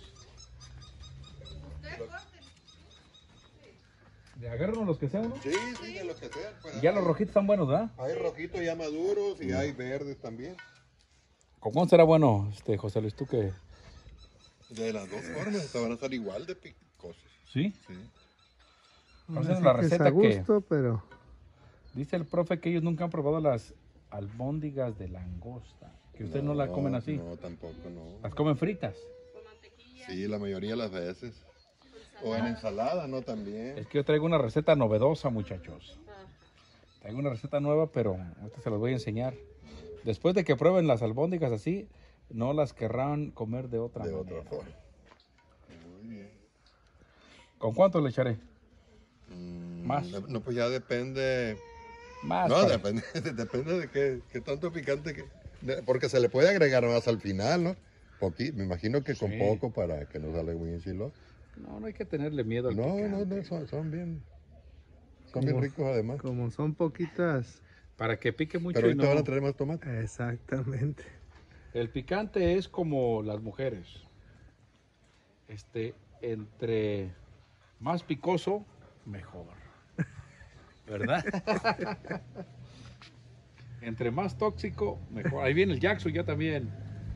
Agárranos los que sean, ¿no? Sí, de lo que sea. Pues, Ya los rojitos están buenos, ¿verdad? hay rojitos ya maduros y hay verdes también. ¿Con cuál será bueno, José Luis? ¿Tú qué? De las dos formas, te van a estar igual de picosos. ¿Sí? Sí. Vamos a hacer Así la que es receta a gusto, pero... dice el profe que ellos nunca han probado las albóndigas de langosta. Que ustedes no la comen así. No, tampoco, no. Las comen fritas. Sí, la mayoría de las veces. O en ensalada, ¿no? También. Es que yo traigo una receta novedosa, muchachos. Traigo una receta nueva, pero ahorita se las voy a enseñar. Después de que prueben las albóndigas así, no las querrán comer de otra De manera. otra forma. Muy bien. ¿Con cuánto le echaré? Más. No, pues ya depende. Más. No, para- depende de qué tanto picante. Porque se le puede agregar más al final, ¿no? Me imagino que con Sí. poco para que no salga muy enchiloso. No hay que tenerle miedo al No, picante. son bien. Son bien ricos además. Como son poquitas... Para que pique mucho Pero y ahorita no... van a traer más tomate. Exactamente. El picante es como las mujeres. Entre más picoso, mejor. ¿Verdad? Entre más tóxico, mejor. Ahí viene el Jackson ya también.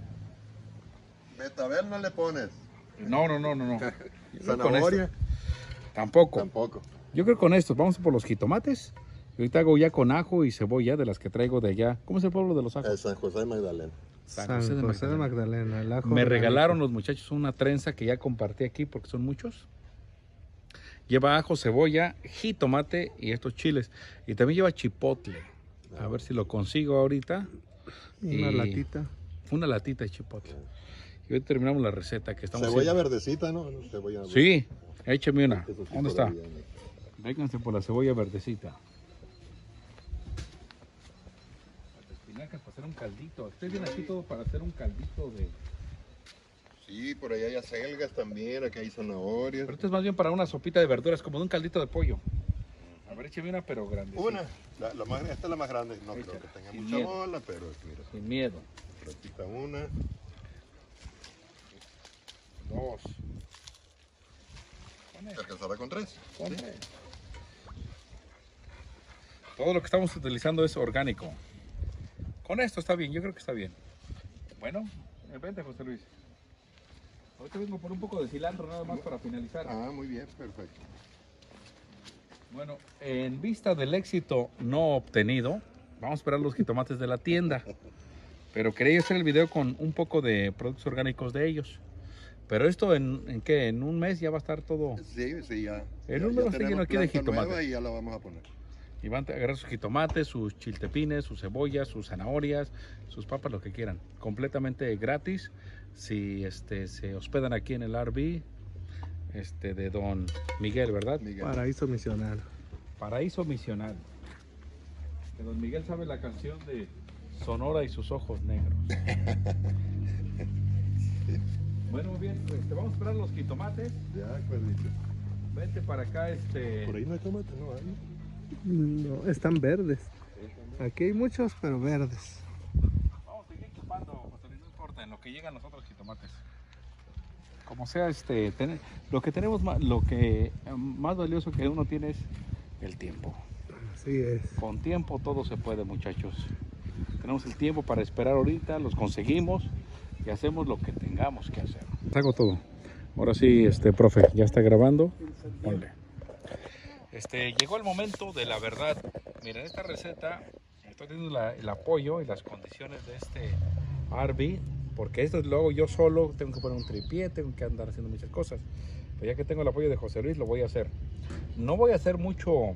Betabel no le pones. No. Yo creo con Zanahoria. esto. Tampoco. Tampoco. Yo creo con estos. Vamos por los jitomates. Y ahorita hago ya con ajo y cebolla de las que traigo de allá. ¿Cómo es el pueblo de los ajos? San José de Magdalena. San José de Magdalena. El ajo Me orgánico. regalaron los muchachos una trenza que ya compartí aquí porque son muchos. Lleva ajo, cebolla, jitomate y estos chiles. Y también lleva chipotle. A ver si lo consigo ahorita. Una latita. Una latita de chipotle. Y hoy terminamos la receta que estamos Cebolla haciendo. verdecita, ¿no? Cebolla Sí, écheme una. Eso sí ¿Dónde está? podría, ¿no? Vénganse por la cebolla verdecita. Las espinacas para hacer un caldito. Ustedes vienen aquí todo para hacer un caldito de... Sí, por allá hay acelgas también, aquí hay zanahorias. Pero esto es más bien para una sopita de verduras, como de un caldito de pollo. A ver, écheme una, pero grande. Una, esta es la más grande, no creo que tenga Sin mucha miedo. bola, pero mira, Sin miedo. ratita una. 2. ¿Se alcanzará con 3? Con 3. Todo lo que estamos utilizando es orgánico. Con esto está bien, yo creo que está bien. Bueno, vente, José Luis. Ahorita vengo por un poco de cilantro nada más para finalizar. Ah, muy bien, perfecto. Bueno, en vista del éxito no obtenido, vamos a esperar los jitomates de la tienda. Pero quería hacer el video con un poco de productos orgánicos de ellos. Pero esto ¿en qué? ¿En un mes ya va a estar todo? Sí, sí, ya. El ya número está lleno tenemos aquí de planta nueva jitomate. y ya la vamos a poner. Y van a agarrar sus jitomates, sus chiltepines, sus cebollas, sus zanahorias, sus papas, lo que quieran. Completamente gratis si se hospedan aquí en el RV de Don Miguel, ¿verdad? Miguel. Paraíso misionero. Paraíso Misional. Que Don Miguel sabe la canción de Sonora y sus ojos negros. Bueno, muy bien, vamos a esperar los jitomates. Ya, cuerdito. Vente para acá, Por ahí no hay tomate, no hay. No, están verdes. Aquí hay muchos, pero verdes. Vamos a seguir equipando, José Luis, no importa, en lo que llegan los otros jitomates. Como sea, lo que tenemos, lo que más valioso que uno tiene es el tiempo. Así es. Con tiempo todo se puede, muchachos. Tenemos el tiempo para esperar ahorita, los conseguimos y hacemos lo que tengamos que hacer. Hago todo. Ahora sí, profe, ya está grabando. Ponle. Llegó el momento de la verdad. Miren, esta receta, estoy teniendo el apoyo y las condiciones de este RV, porque esto lo hago yo solo, tengo que poner un tripié, tengo que andar haciendo muchas cosas. Pero ya que tengo el apoyo de José Luis, lo voy a hacer. No voy a hacer mucho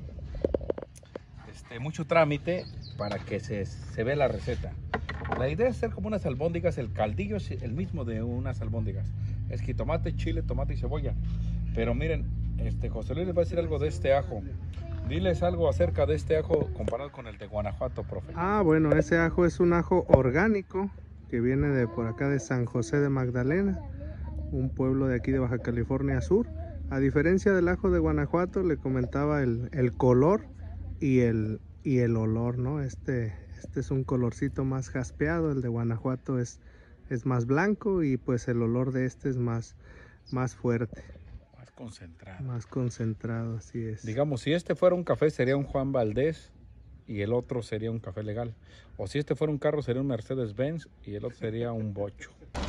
trámite para que se vea la receta. La idea es hacer como unas albóndigas, el caldillo es el mismo de unas albóndigas. Es jitomate, chile, tomate y cebolla. Pero miren, José Luis les va a decir algo de este ajo. Diles algo acerca de este ajo comparado con el de Guanajuato, profe. Ah, bueno, ese ajo es un ajo orgánico que viene de por acá de San José de Magdalena, un pueblo de aquí de Baja California Sur. A diferencia del ajo de Guanajuato, le comentaba el color y el olor, ¿no? Este es un colorcito más jaspeado, el de Guanajuato es más blanco y pues el olor de este es más fuerte. Concentrado. Más concentrado, así es. Digamos, si este fuera un café sería un Juan Valdés y el otro sería un café legal. O si este fuera un carro sería un Mercedes-Benz y el otro sería un bocho.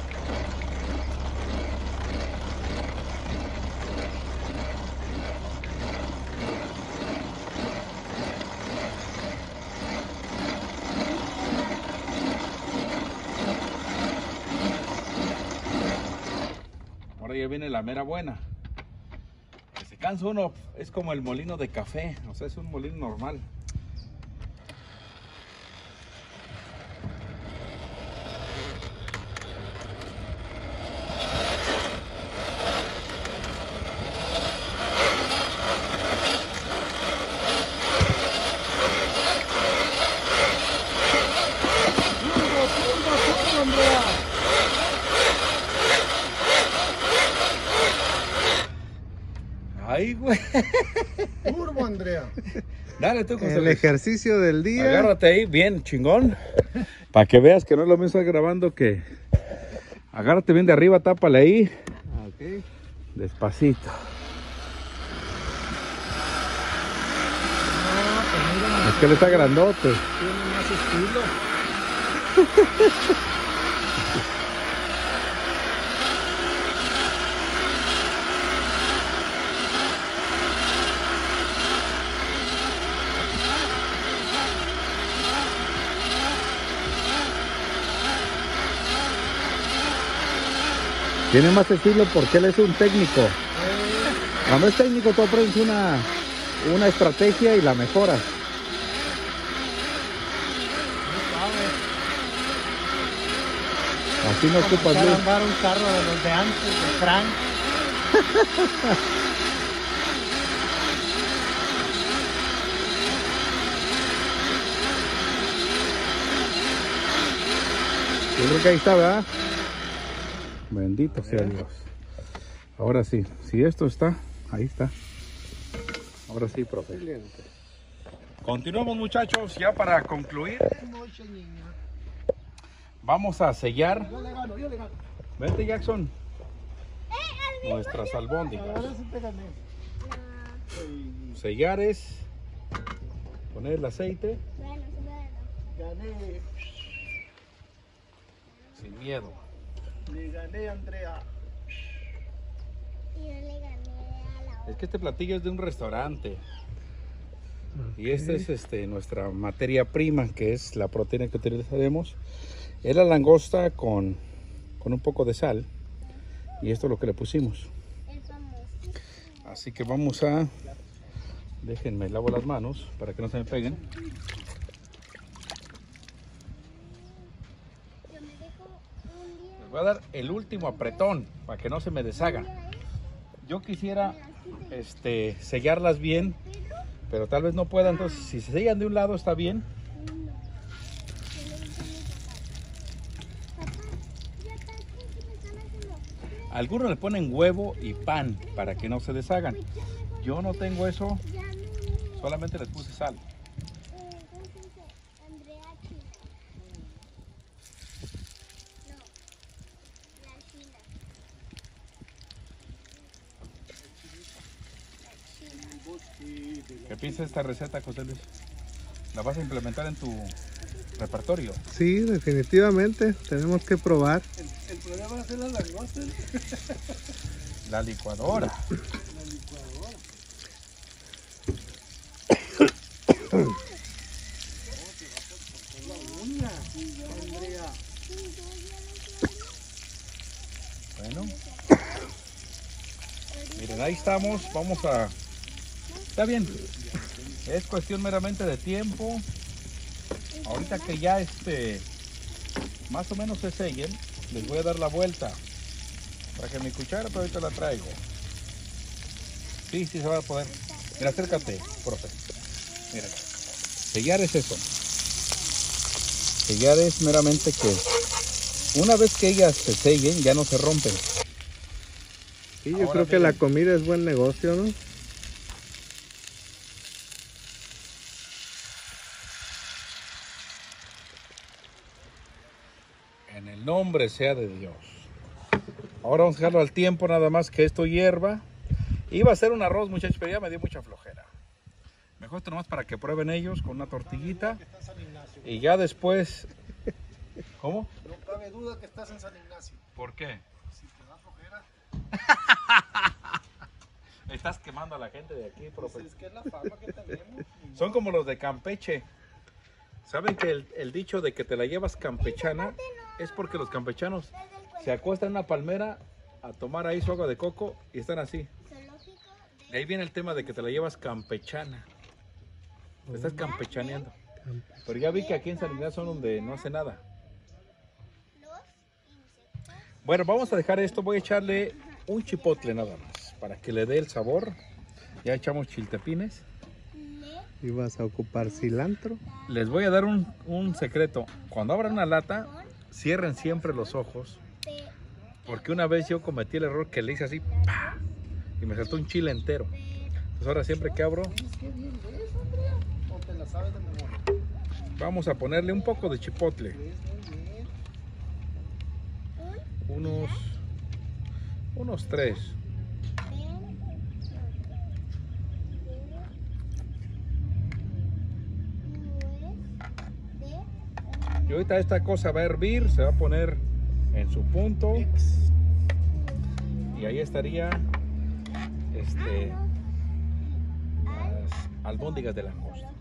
Ahora ya viene la mera buena. Cansa uno, es como el molino de café, o sea, es un molino normal. Ay, güey. Turbo, Andrea. Dale tú, José El Luis. ejercicio del día. Agárrate ahí, bien chingón. Para que veas que no es lo mismo estar grabando que... Agárrate bien de arriba, tápale ahí. Ok. Despacito. Es que él está grandote. Tiene más estilo. Tiene más estilo porque él es un técnico. Cuando es técnico, tú aprendes una estrategia y la mejoras. Así no ocupas luz. andar un carro de los de antes, de Frank. Yo creo que ahí está, ¿verdad? Bendito sea Dios. Ahora sí, si esto está, ahí está. Ahora sí, profe. Continuamos, muchachos, ya para concluir. Vamos a sellar. Yo le gano. Vente, Jackson. Nuestras albóndigas. Ahora sí te gané. Sellar es poner el aceite Gané. sin miedo. Le gané, Andrea. Es que este platillo es de un restaurante. Y esta es nuestra materia prima, que es la proteína que utilizaremos. Es la langosta con un poco de sal. Y esto es lo que le pusimos. Así que vamos a... Déjenme, lavo las manos para que no se me peguen. Les voy a dar el último apretón para que no se me deshagan. Yo quisiera sellarlas bien, pero tal vez no pueda. Entonces, si se sellan de un lado está bien. Algunos le ponen huevo y pan para que no se deshagan. Yo no tengo eso, solamente les puse sal. ¿Qué piensas de esta receta, José Luis? ¿La vas a implementar en tu repertorio? Sí, definitivamente. Tenemos que probar. El problema va a ser las langostas. La licuadora. Bueno. Miren, ahí estamos. Vamos a... Está bien. Es cuestión meramente de tiempo. Ahorita que ya más o menos se sellen, les voy a dar la vuelta. Traje mi cuchara, pero ahorita la traigo. Sí, sí se va a poder. Mira, acércate, profe. Mira, sellar es eso. Sellar es meramente que una vez que ellas se sellen, ya no se rompen. Sí, yo Ahora creo que miren. la comida es buen negocio, ¿no? En el nombre sea de Dios. Ahora vamos a dejarlo al tiempo nada más que esto hierva. Iba a hacer un arroz, muchachos, pero ya me dio mucha flojera. Mejor esto nomás para que prueben ellos con una tortillita. Y ya después... ¿Cómo? No cabe duda que estás en San Ignacio. ¿Por qué? Si te da flojera, Estás quemando a la gente de aquí, profe. pues es que es la fama que tenemos. Son como los de Campeche. ¿Saben que el dicho de que te la llevas campechana es porque los campechanos se acuestan en una palmera a tomar ahí su agua de coco y están así? De ahí viene el tema de que te la llevas campechana. Te estás campechaneando. Pero ya vi que aquí en San Ignacio son donde no hace nada. Bueno, vamos a dejar esto. Voy a echarle un chipotle nada más para que le dé el sabor. Ya echamos chiltepines. Y vas a ocupar cilantro. Les voy a dar un secreto. Cuando abran una lata, cierren siempre los ojos. Porque una vez yo cometí el error que le hice así, ¡pah! Y me saltó un chile entero. Entonces ahora siempre que abro, ¿Qué bien ves, Andrea? ¿O te la sabes de memoria? vamos a ponerle un poco de chipotle. Ves muy bien. Unos 3. Y ahorita esta cosa va a hervir, se va a poner en su punto. Y ahí estaría las albóndigas de langosta.